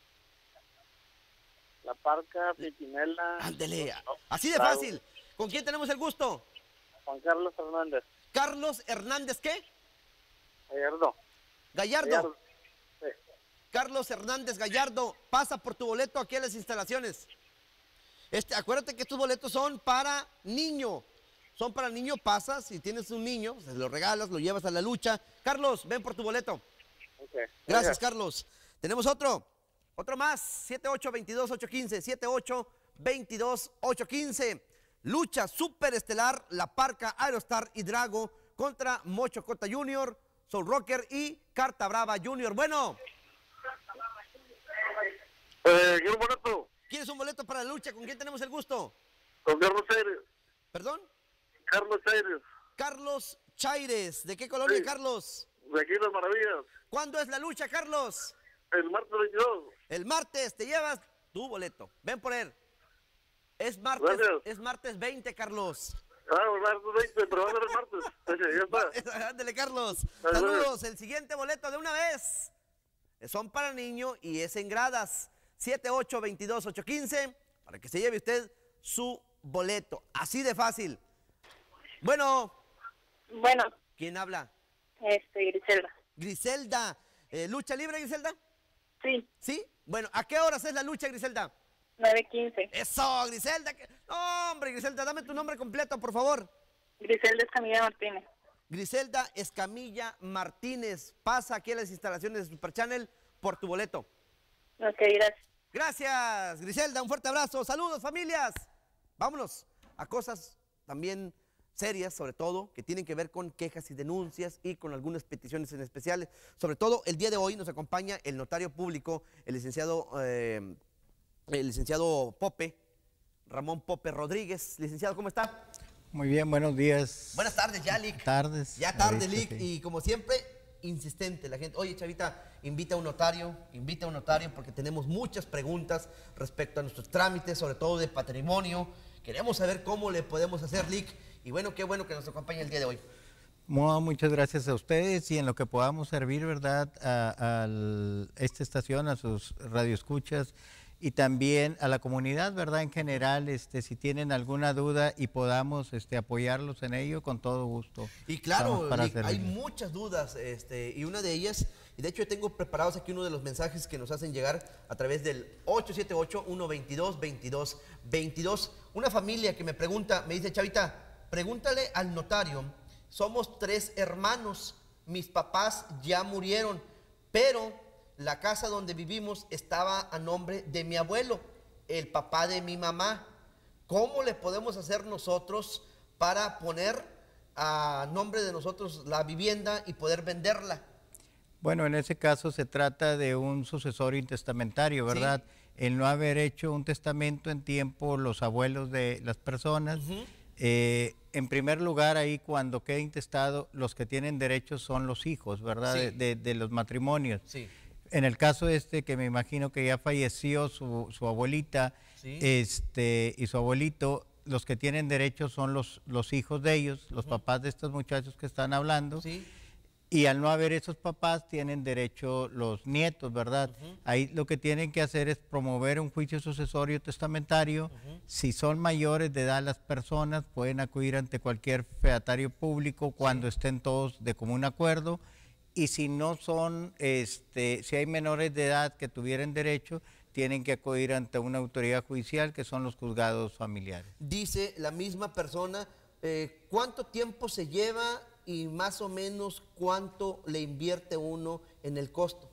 La Parca, Pimpinela. Ándele, así de fácil. ¿Con quién tenemos el gusto? Juan Carlos Hernández. ¿Carlos Hernández qué? Gallardo. Gallardo. Gallardo. Sí. Carlos Hernández Gallardo, pasa por tu boleto aquí a las instalaciones. Este, acuérdate que estos boletos son para niño. Son para niño, pasas, si tienes un niño, se lo regalas, lo llevas a la lucha. Carlos, ven por tu boleto. Okay. Gracias, Carlos. Tenemos otro, otro más, siete ocho dos dos, ocho uno cinco, siete ocho dos dos, ocho uno cinco. Lucha superestelar, La Parca, Aerostar y Drago contra Mocho Cota Junior, Soul Rocker y Carta Brava Junior. Bueno. Eh, quiero un boleto. ¿Quieres un boleto para la lucha? ¿Con quién tenemos el gusto? Con Carlos Chaires. ¿Perdón? Carlos Chaires. Carlos Chaires. ¿De qué colonia, sí. Carlos? De aquí Las Maravillas. ¿Cuándo es la lucha, Carlos? El martes veintidós. El martes te llevas tu boleto. Ven por él. Es martes, es martes veinte, Carlos. Ah, el martes veinte, pero va a ser el martes. Ya está. Ándale, Carlos. Saludos. El siguiente boleto de una vez. Son para niño y es en gradas. siete ocho dos dos, ocho uno cinco para que se lleve usted su boleto. Así de fácil. Bueno. Bueno. ¿Quién habla? Este, Griselda. Griselda. Eh, ¿Lucha libre, Griselda? Sí. ¿Sí? Bueno, ¿a qué horas es la lucha, Griselda? nueve quince. Eso, Griselda. No, hombre, Griselda, dame tu nombre completo, por favor. Griselda Escamilla Martínez. Griselda Escamilla Martínez. Pasa aquí a las instalaciones de Super Channel por tu boleto. Ok, gracias. Gracias, Griselda. Un fuerte abrazo. Saludos, familias. Vámonos a cosas también serias, sobre todo, que tienen que ver con quejas y denuncias y con algunas peticiones en especiales. Sobre todo, el día de hoy nos acompaña el notario público, el licenciado... Eh, El licenciado Pope, Ramón Pope Rodríguez. Licenciado, ¿cómo está? Muy bien, buenos días. Buenas tardes ya, Lic. Tardes. Ya tarde, ahorita, Lic. sí. Y como siempre, insistente la gente. Oye, Chavita, invita a un notario, invita a un notario porque tenemos muchas preguntas respecto a nuestros trámites, sobre todo de patrimonio. Queremos saber cómo le podemos hacer, Lic. Y bueno, qué bueno que nos acompaña el día de hoy. Bueno, muchas gracias a ustedes y en lo que podamos servir, ¿verdad?, a, a esta estación, a sus radioescuchas y también a la comunidad, ¿verdad?, en general, este, si tienen alguna duda y podamos este, apoyarlos en ello, con todo gusto. Y claro, para Lic, hay muchas dudas este, y una de ellas, y de hecho yo tengo preparados aquí uno de los mensajes que nos hacen llegar a través del ocho siete ocho, uno dos dos, veintidós veintidós. Una familia que me pregunta, me dice, Chavita, pregúntale al notario, somos tres hermanos, mis papás ya murieron, pero la casa donde vivimos estaba a nombre de mi abuelo, el papá de mi mamá. ¿Cómo le podemos hacer nosotros para poner a nombre de nosotros la vivienda y poder venderla? Bueno, en ese caso se trata de un sucesorio intestamentario, ¿verdad? Sí. El no haber hecho un testamento en tiempo los abuelos de las personas. Uh-huh. eh, en primer lugar, ahí cuando queda intestado, los que tienen derechos son los hijos, ¿verdad? Sí. De, de, de los matrimonios. Sí. En el caso este, que me imagino que ya falleció su, su abuelita, sí, este, y su abuelito, los que tienen derechos son los, los hijos de ellos, los uh-huh. papás de estos muchachos que están hablando. Sí. Y al no haber esos papás, tienen derecho los nietos, ¿verdad? Uh-huh. Ahí lo que tienen que hacer es promover un juicio sucesorio testamentario. Uh-huh. Si son mayores de edad las personas, pueden acudir ante cualquier fedatario público cuando sí. estén todos de común acuerdo. Y si no son, este, si hay menores de edad que tuvieran derecho, tienen que acudir ante una autoridad judicial, que son los juzgados familiares. Dice la misma persona, eh, ¿cuánto tiempo se lleva y más o menos cuánto le invierte uno en el costo?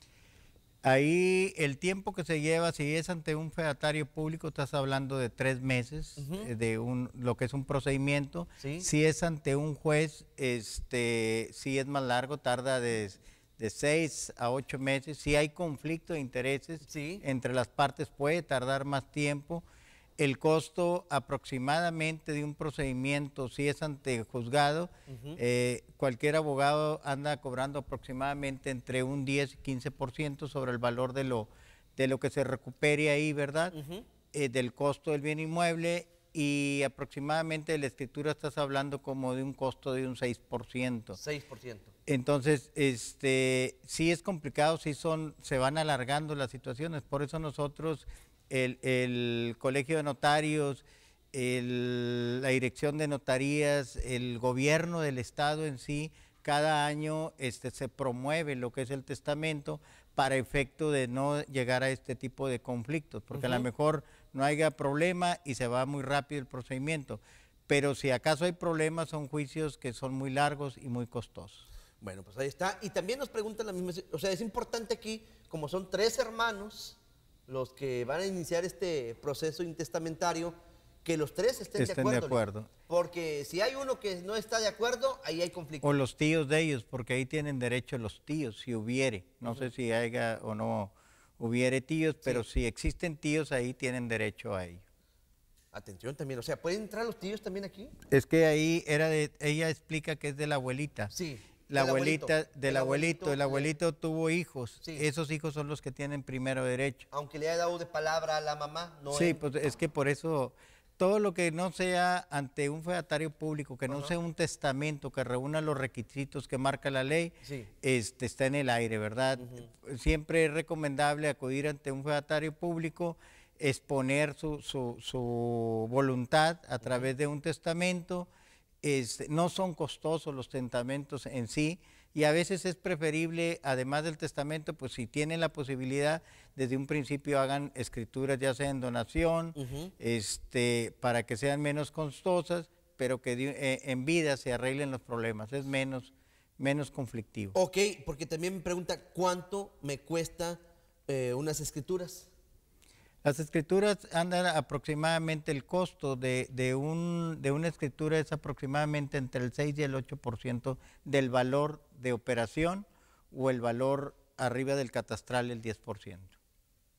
Ahí el tiempo que se lleva, si es ante un fedatario público, estás hablando de tres meses, uh-huh. de un, lo que es un procedimiento. ¿Sí? Si es ante un juez, este, si es más largo, tarda de, de seis a ocho meses. Si hay conflicto de intereses ¿Sí? entre las partes, puede tardar más tiempo. El costo aproximadamente de un procedimiento, si es ante juzgado, uh-huh. eh, cualquier abogado anda cobrando aproximadamente entre un diez y quince por ciento sobre el valor de lo, de lo que se recupere ahí, ¿verdad? Uh-huh. eh, del costo del bien inmueble, y aproximadamente de la escritura estás hablando como de un costo de un seis por ciento. seis por ciento. Entonces, este, sí es complicado, sí son, se van alargando las situaciones, por eso nosotros... El, el Colegio de Notarios, el, la Dirección de Notarías, el gobierno del Estado en sí, cada año este, se promueve lo que es el testamento para efecto de no llegar a este tipo de conflictos, porque uh-huh. a lo mejor no haya problema y se va muy rápido el procedimiento, pero si acaso hay problemas son juicios que son muy largos y muy costosos. Bueno, pues ahí está. Y también nos preguntan la misma, o sea, es importante aquí, como son tres hermanos los que van a iniciar este proceso intestamentario, que los tres estén, estén de, acuerdo, de acuerdo. Porque si hay uno que no está de acuerdo, ahí hay conflicto. O los tíos de ellos, porque ahí tienen derecho los tíos, si hubiere. No uh-huh. sé si haya o no hubiere tíos, pero sí. si existen tíos, ahí tienen derecho a ello. Atención también, o sea, ¿pueden entrar los tíos también aquí? Es que ahí era de, ella explica que es de la abuelita. Sí. La abuelita, abuelito, del abuelito, abuelito, el abuelito tuvo hijos, sí. esos hijos son los que tienen primero derecho. Aunque le haya dado de palabra a la mamá, no. Sí, él. Pues es que por eso, todo lo que no sea ante un fedatario público, que no uh-huh. sea un testamento que reúna los requisitos que marca la ley, sí. este, está en el aire, ¿verdad? Uh-huh. Siempre es recomendable acudir ante un fedatario público, exponer su, su, su voluntad a través uh-huh. de un testamento. Este, no son costosos los testamentos en sí, y a veces es preferible, además del testamento, pues si tienen la posibilidad, desde un principio hagan escrituras ya sea en donación, uh-huh. este, para que sean menos costosas, pero que de, eh, en vida se arreglen los problemas, es menos, menos conflictivo. Ok, porque también me pregunta, ¿cuánto me cuesta eh, unas escrituras? Las escrituras andan aproximadamente, el costo de, de, un, de una escritura es aproximadamente entre el seis y el ocho por ciento del valor de operación, o el valor arriba del catastral el diez por ciento.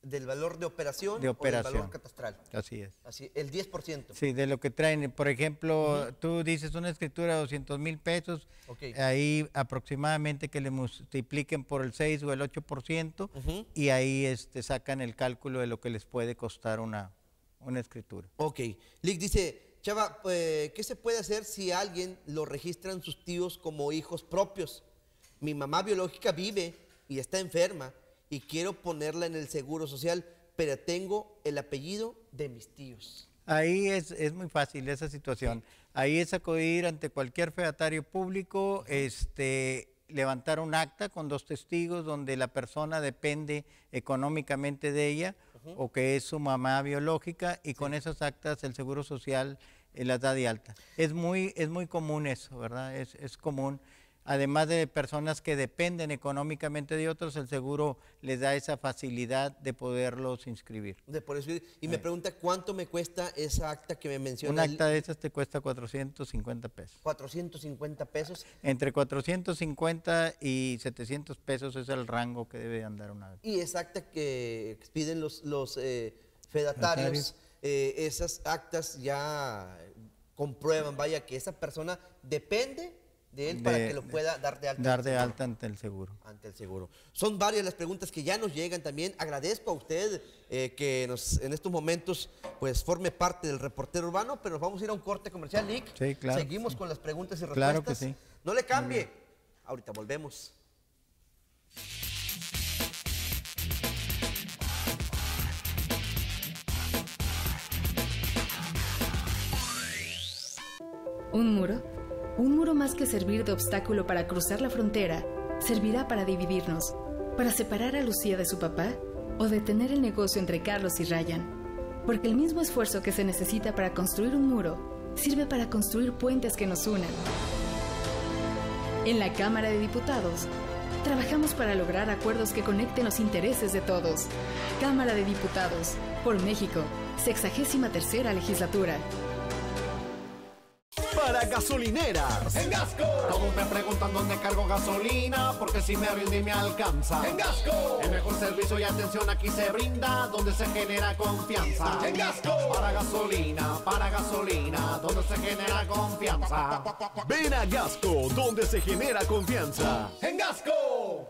del valor de operación, de operación. o del valor catastral. Así es. Así, el diez por ciento. Sí, de lo que traen. Por ejemplo, uh-huh. tú dices una escritura de doscientos mil pesos, okay. ahí aproximadamente que le multipliquen por el seis o el ocho por ciento, uh-huh. y ahí este, sacan el cálculo de lo que les puede costar una, una escritura. Ok. Lick dice, Chava, eh, ¿qué se puede hacer si alguien lo registran sus tíos como hijos propios? Mi mamá biológica vive y está enferma y quiero ponerla en el seguro social, pero tengo el apellido de mis tíos. Ahí es, es muy fácil esa situación. Ahí es acudir ante cualquier fedatario público, este, levantar un acta con dos testigos donde la persona depende económicamente de ella, uh-huh. o que es su mamá biológica, y sí. con esas actas el Seguro Social eh, las da de alta. Es muy, es muy común eso, ¿verdad? Es, es común. Además de personas que dependen económicamente de otros, el seguro les da esa facilidad de poderlos inscribir. De poder inscribir. Y eh. me pregunta, ¿cuánto me cuesta esa acta que me menciona? Un acta de esas te cuesta cuatrocientos cincuenta pesos. ¿cuatrocientos cincuenta pesos? Entre cuatrocientos cincuenta y setecientos pesos es el rango que debe andar una acta. Y esa acta que piden los, los eh, fedatarios, eh, esas actas ya comprueban, vaya, que esa persona depende de él de, para que lo pueda dar de alta. Dar de alta ante el seguro. Ante el seguro. Son varias las preguntas que ya nos llegan también. Agradezco a usted eh, que nos, en estos momentos pues forme parte del reportero urbano, pero nos vamos a ir a un corte comercial, Lick. Sí, claro. Seguimos sí. con las preguntas y respuestas. Claro que sí. No le cambie. Ahorita volvemos. ¿Un muro? Un muro más que servir de obstáculo para cruzar la frontera, servirá para dividirnos, para separar a Lucía de su papá o detener el negocio entre Carlos y Ryan. Porque el mismo esfuerzo que se necesita para construir un muro sirve para construir puentes que nos unan. En la Cámara de Diputados, trabajamos para lograr acuerdos que conecten los intereses de todos. Cámara de Diputados, por México, sexagésima tercera legislatura. Para gasolineras. En Gasco. Todos me preguntan dónde cargo gasolina, porque si me rinde me alcanza. En Gasco. El mejor servicio y atención aquí se brinda, donde se genera confianza. En Gasco. Para gasolina, para gasolina, donde se genera confianza. Ven a Gasco, donde se genera confianza. En Gasco.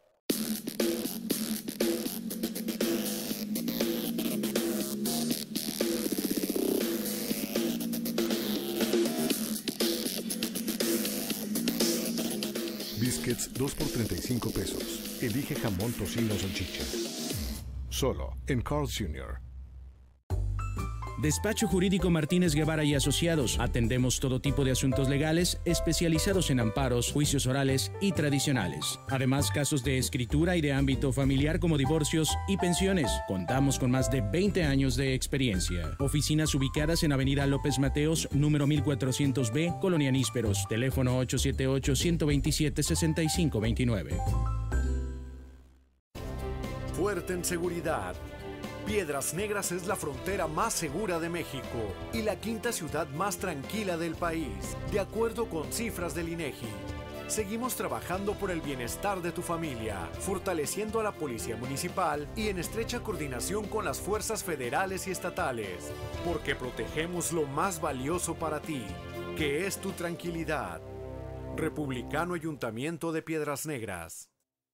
Biscuits dos por treinta y cinco pesos. Elige jamón, tocino o salchicha. Solo en Carl's junior Despacho Jurídico Martínez Guevara y Asociados. Atendemos todo tipo de asuntos legales, especializados en amparos, juicios orales y tradicionales. Además, casos de escritura y de ámbito familiar como divorcios y pensiones. Contamos con más de veinte años de experiencia. Oficinas ubicadas en Avenida López Mateos, número mil cuatrocientos B, Colonia Nísperos. Teléfono ocho siete ocho, uno dos siete, seis cinco dos nueve. Fuerte en seguridad. Piedras Negras es la frontera más segura de México y la quinta ciudad más tranquila del país, de acuerdo con cifras del INEGI. Seguimos trabajando por el bienestar de tu familia, fortaleciendo a la Policía Municipal y en estrecha coordinación con las fuerzas federales y estatales, porque protegemos lo más valioso para ti, que es tu tranquilidad. Republicano Ayuntamiento de Piedras Negras.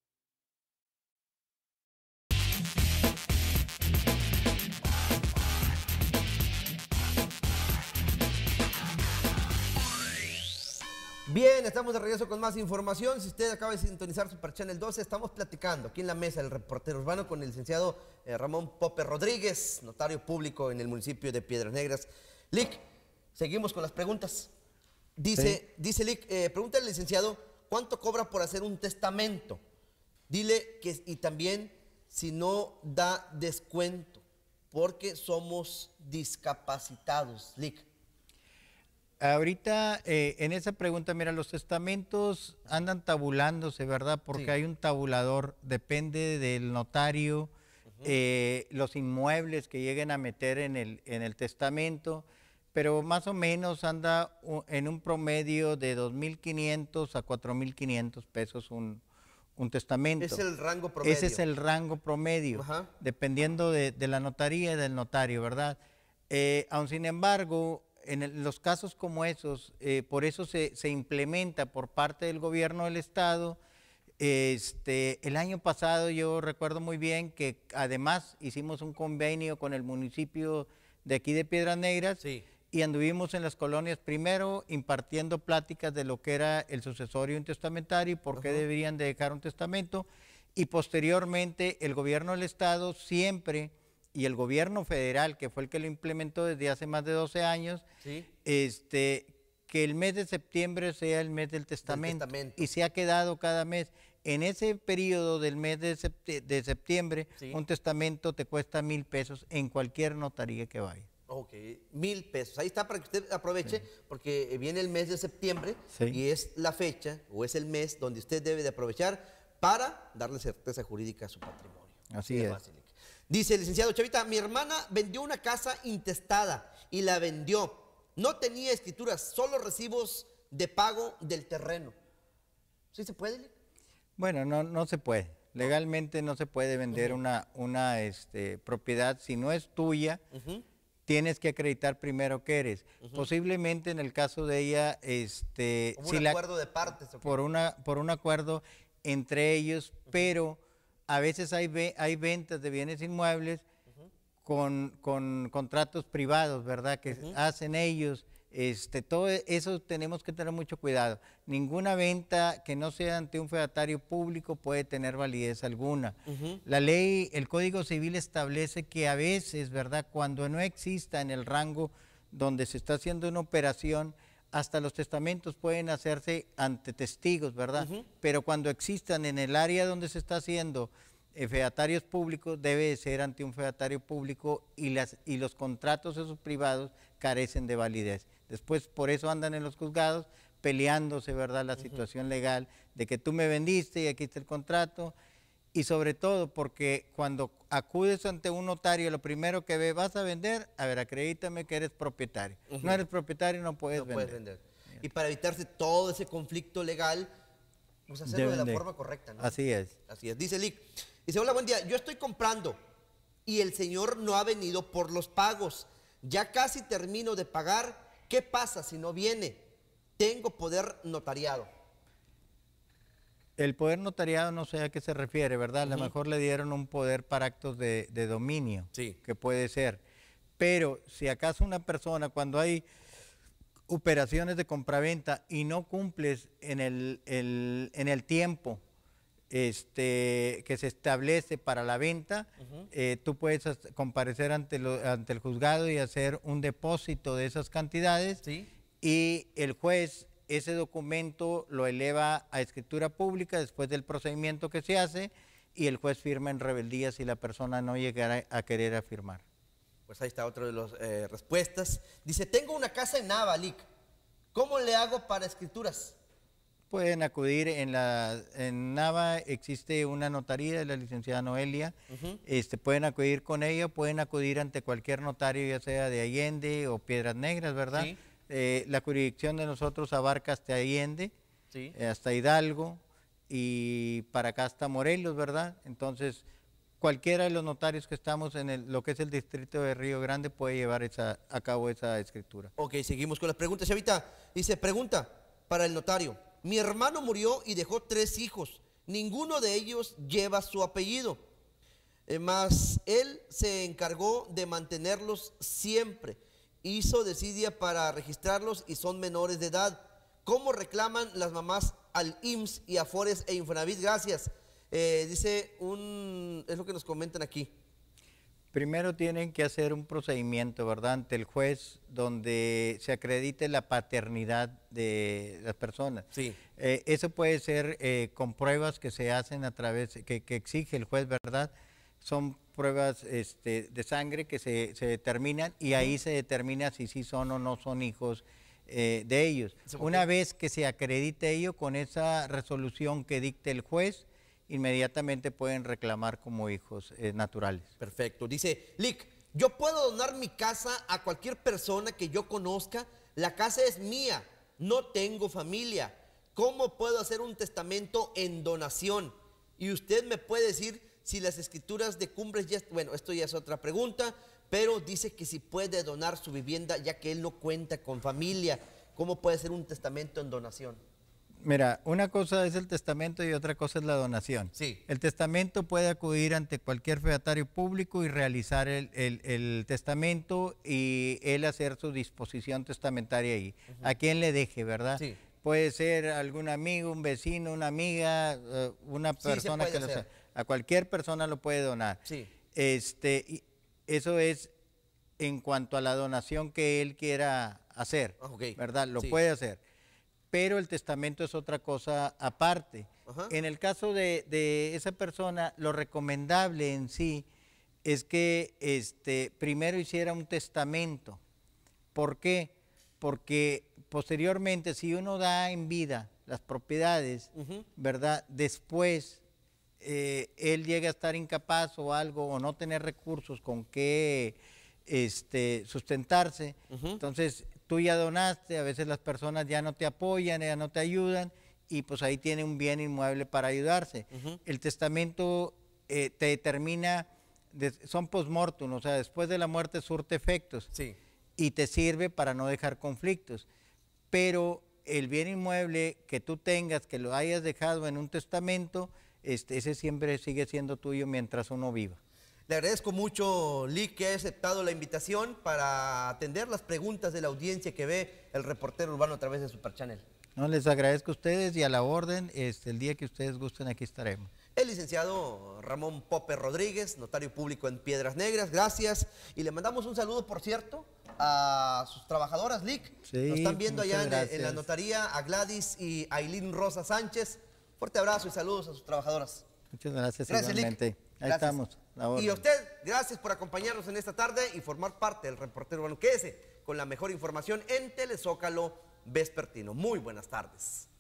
Bien, estamos de regreso con más información. Si usted acaba de sintonizar Super Channel doce, estamos platicando aquí en la mesa del reportero urbano con el licenciado eh, Ramón Pope Rodríguez, notario público en el municipio de Piedras Negras. Lick, seguimos con las preguntas. Dice, sí. dice Lick, eh, pregúntale al licenciado, ¿cuánto cobra por hacer un testamento? Dile que, y también si no da descuento, porque somos discapacitados, Lick. Ahorita, eh, en esa pregunta, mira, los testamentos andan tabulándose, ¿verdad? Porque sí. hay un tabulador, depende del notario, uh-huh. eh, los inmuebles que lleguen a meter en el, en el testamento, pero más o menos anda en un promedio de dos mil quinientos a cuatro mil quinientos pesos un, un testamento. Es el rango promedio. Ese es el rango promedio, Ajá. dependiendo de, de la notaría y del notario, ¿verdad? Eh, aun sin embargo, en el, los casos como esos, eh, por eso se, se implementa por parte del gobierno del estado. Este, el año pasado yo recuerdo muy bien que además hicimos un convenio con el municipio de aquí de Piedras Negras, sí. y anduvimos en las colonias primero impartiendo pláticas de lo que era el sucesorio intestamentario y por qué uh-huh. deberían de dejar un testamento, y posteriormente el gobierno del estado siempre, y el gobierno federal, que fue el que lo implementó desde hace más de doce años, ¿sí? este, que el mes de septiembre sea el mes del testamento, testamento. y se ha quedado cada mes. En ese periodo del mes de, sept de septiembre, ¿sí? un testamento te cuesta mil pesos en cualquier notaría que vaya. Ok, mil pesos. Ahí está para que usted aproveche, sí. porque viene el mes de septiembre sí. y es la fecha o es el mes donde usted debe de aprovechar para darle certeza jurídica a su patrimonio. Así es. Fácil. Dice el licenciado Chavita, mi hermana vendió una casa intestada y la vendió. No tenía escrituras, solo recibos de pago del terreno. ¿Sí se puede? Bueno, no, no se puede. Legalmente no se puede vender uh-huh. una, una este, propiedad si no es tuya. Uh-huh. Tienes que acreditar primero que eres. Uh-huh. Posiblemente en el caso de ella, este, si un acuerdo la, de partes. ¿Okay? Por una, por un acuerdo entre ellos, uh-huh. pero a veces hay, ve, hay ventas de bienes inmuebles uh-huh. con, con contratos privados, ¿verdad? Que uh-huh. hacen ellos. Este, todo eso tenemos que tener mucho cuidado. Ninguna venta que no sea ante un fedatario público puede tener validez alguna. Uh-huh. La ley, el Código Civil establece que a veces, ¿verdad?, cuando no exista en el rango donde se está haciendo una operación, hasta los testamentos pueden hacerse ante testigos, ¿verdad? Uh-huh. Pero cuando existan en el área donde se está haciendo eh, fedatarios públicos, debe de ser ante un fedatario público y, las, y los contratos esos privados carecen de validez. Después por eso andan en los juzgados peleándose, ¿verdad?, la uh-huh. situación legal de que tú me vendiste y aquí está el contrato, y sobre todo porque cuando acudes ante un notario lo primero que ve, vas a vender, a ver, acredítame que eres propietario. Uh-huh. No eres propietario, no puedes no vender. Puedes vender. Y para evitarse todo ese conflicto legal, pues hacerlo de, de la forma correcta, ¿no? Así es. Así es. Dice Lick, dice, hola, buen día, yo estoy comprando y el señor no ha venido por los pagos. Ya casi termino de pagar. ¿Qué pasa si no viene? Tengo poder notariado. El poder notariado no sé a qué se refiere, ¿verdad? A lo uh-huh. mejor le dieron un poder para actos de, de dominio, sí. que puede ser. Pero si acaso una persona, cuando hay operaciones de compraventa y no cumples en el, el, en el tiempo este, que se establece para la venta, uh-huh. eh, tú puedes comparecer ante, lo, ante el juzgado y hacer un depósito de esas cantidades, ¿sí? y el juez ese documento lo eleva a escritura pública después del procedimiento que se hace, y el juez firma en rebeldía si la persona no llegara a querer afirmar. Pues ahí está otra de las eh, respuestas. Dice, tengo una casa en Nava, Lick. ¿Cómo le hago para escrituras? Pueden acudir, en la en Nava existe una notaría de la licenciada Noelia, uh-huh. este, pueden acudir con ella, pueden acudir ante cualquier notario, ya sea de Allende o Piedras Negras, ¿verdad? Sí. Eh, la jurisdicción de nosotros abarca hasta Allende, sí. eh, hasta Hidalgo, y para acá hasta Morelos, ¿verdad? Entonces, cualquiera de los notarios que estamos en el, lo que es el distrito de Río Grande puede llevar esa, a cabo esa escritura. Ok, seguimos con las preguntas. Chavita, dice, pregunta para el notario. Mi hermano murió y dejó tres hijos. Ninguno de ellos lleva su apellido. Eh, más él se encargó de mantenerlos siempre. Hizo desidia para registrarlos y son menores de edad. ¿Cómo reclaman las mamás al I M S S y Afores e Infonavit? Gracias. Eh, dice, un, es lo que nos comentan aquí. Primero tienen que hacer un procedimiento, ¿verdad?, ante el juez donde se acredite la paternidad de las personas. Sí. Eh, eso puede ser eh, con pruebas que se hacen a través, que, que exige el juez, ¿verdad? Son pruebas este, de sangre que se, se determinan y ahí se determina si sí son o no son hijos eh, de ellos. Una vez que se acredite ello, con esa resolución que dicte el juez, inmediatamente pueden reclamar como hijos eh, naturales. Perfecto. Dice, Lick, yo puedo donar mi casa a cualquier persona que yo conozca. La casa es mía, no tengo familia. ¿Cómo puedo hacer un testamento en donación? Y usted me puede decir si las escrituras de Cumbres ya, bueno, esto ya es otra pregunta, pero dice que si puede donar su vivienda ya que él no cuenta con familia. ¿Cómo puede ser un testamento en donación? Mira, una cosa es el testamento y otra cosa es la donación. Sí. El testamento puede acudir ante cualquier fedatario público y realizar el, el, el testamento y él hacer su disposición testamentaria ahí. Uh-huh. A quien le deje, ¿verdad? Sí. Puede ser algún amigo, un vecino, una amiga, una persona sí, que lo sea. A cualquier persona lo puede donar. Sí. Este, y eso es en cuanto a la donación que él quiera hacer, okay. ¿verdad? Lo sí. puede hacer. Pero el testamento es otra cosa aparte. Ajá. En el caso de, de esa persona, lo recomendable en sí es que este, primero hiciera un testamento. ¿Por qué? Porque posteriormente, si uno da en vida las propiedades, uh-huh. ¿verdad? Después, eh, él llega a estar incapaz o algo, o no tener recursos con que este, sustentarse, uh-huh. entonces tú ya donaste, a veces las personas ya no te apoyan, ya no te ayudan, y pues ahí tiene un bien inmueble para ayudarse. Uh-huh. El testamento eh, te determina, de, son post-mortem, o sea, después de la muerte surte efectos, sí. y te sirve para no dejar conflictos. Pero el bien inmueble que tú tengas, que lo hayas dejado en un testamento, este, ese siempre sigue siendo tuyo mientras uno viva. Le agradezco mucho, Lick, que haya aceptado la invitación para atender las preguntas de la audiencia que ve el reportero urbano a través de Super Channel. No, les agradezco a ustedes y a la orden, este, el día que ustedes gusten aquí estaremos. El licenciado Ramón Pope Rodríguez, notario público en Piedras Negras, gracias. Y le mandamos un saludo, por cierto, a sus trabajadoras, Lick. Sí, nos están viendo allá en, en la notaría, a Gladys y a Ailín Rosa Sánchez. Fuerte abrazo y saludos a sus trabajadoras. Muchas gracias, gracias igualmente. Lick. Ahí Gracias. estamos. Y a usted, gracias por acompañarnos en esta tarde y formar parte del reportero urbano. Quédese con la mejor información en Telezócalo Vespertino. Muy buenas tardes.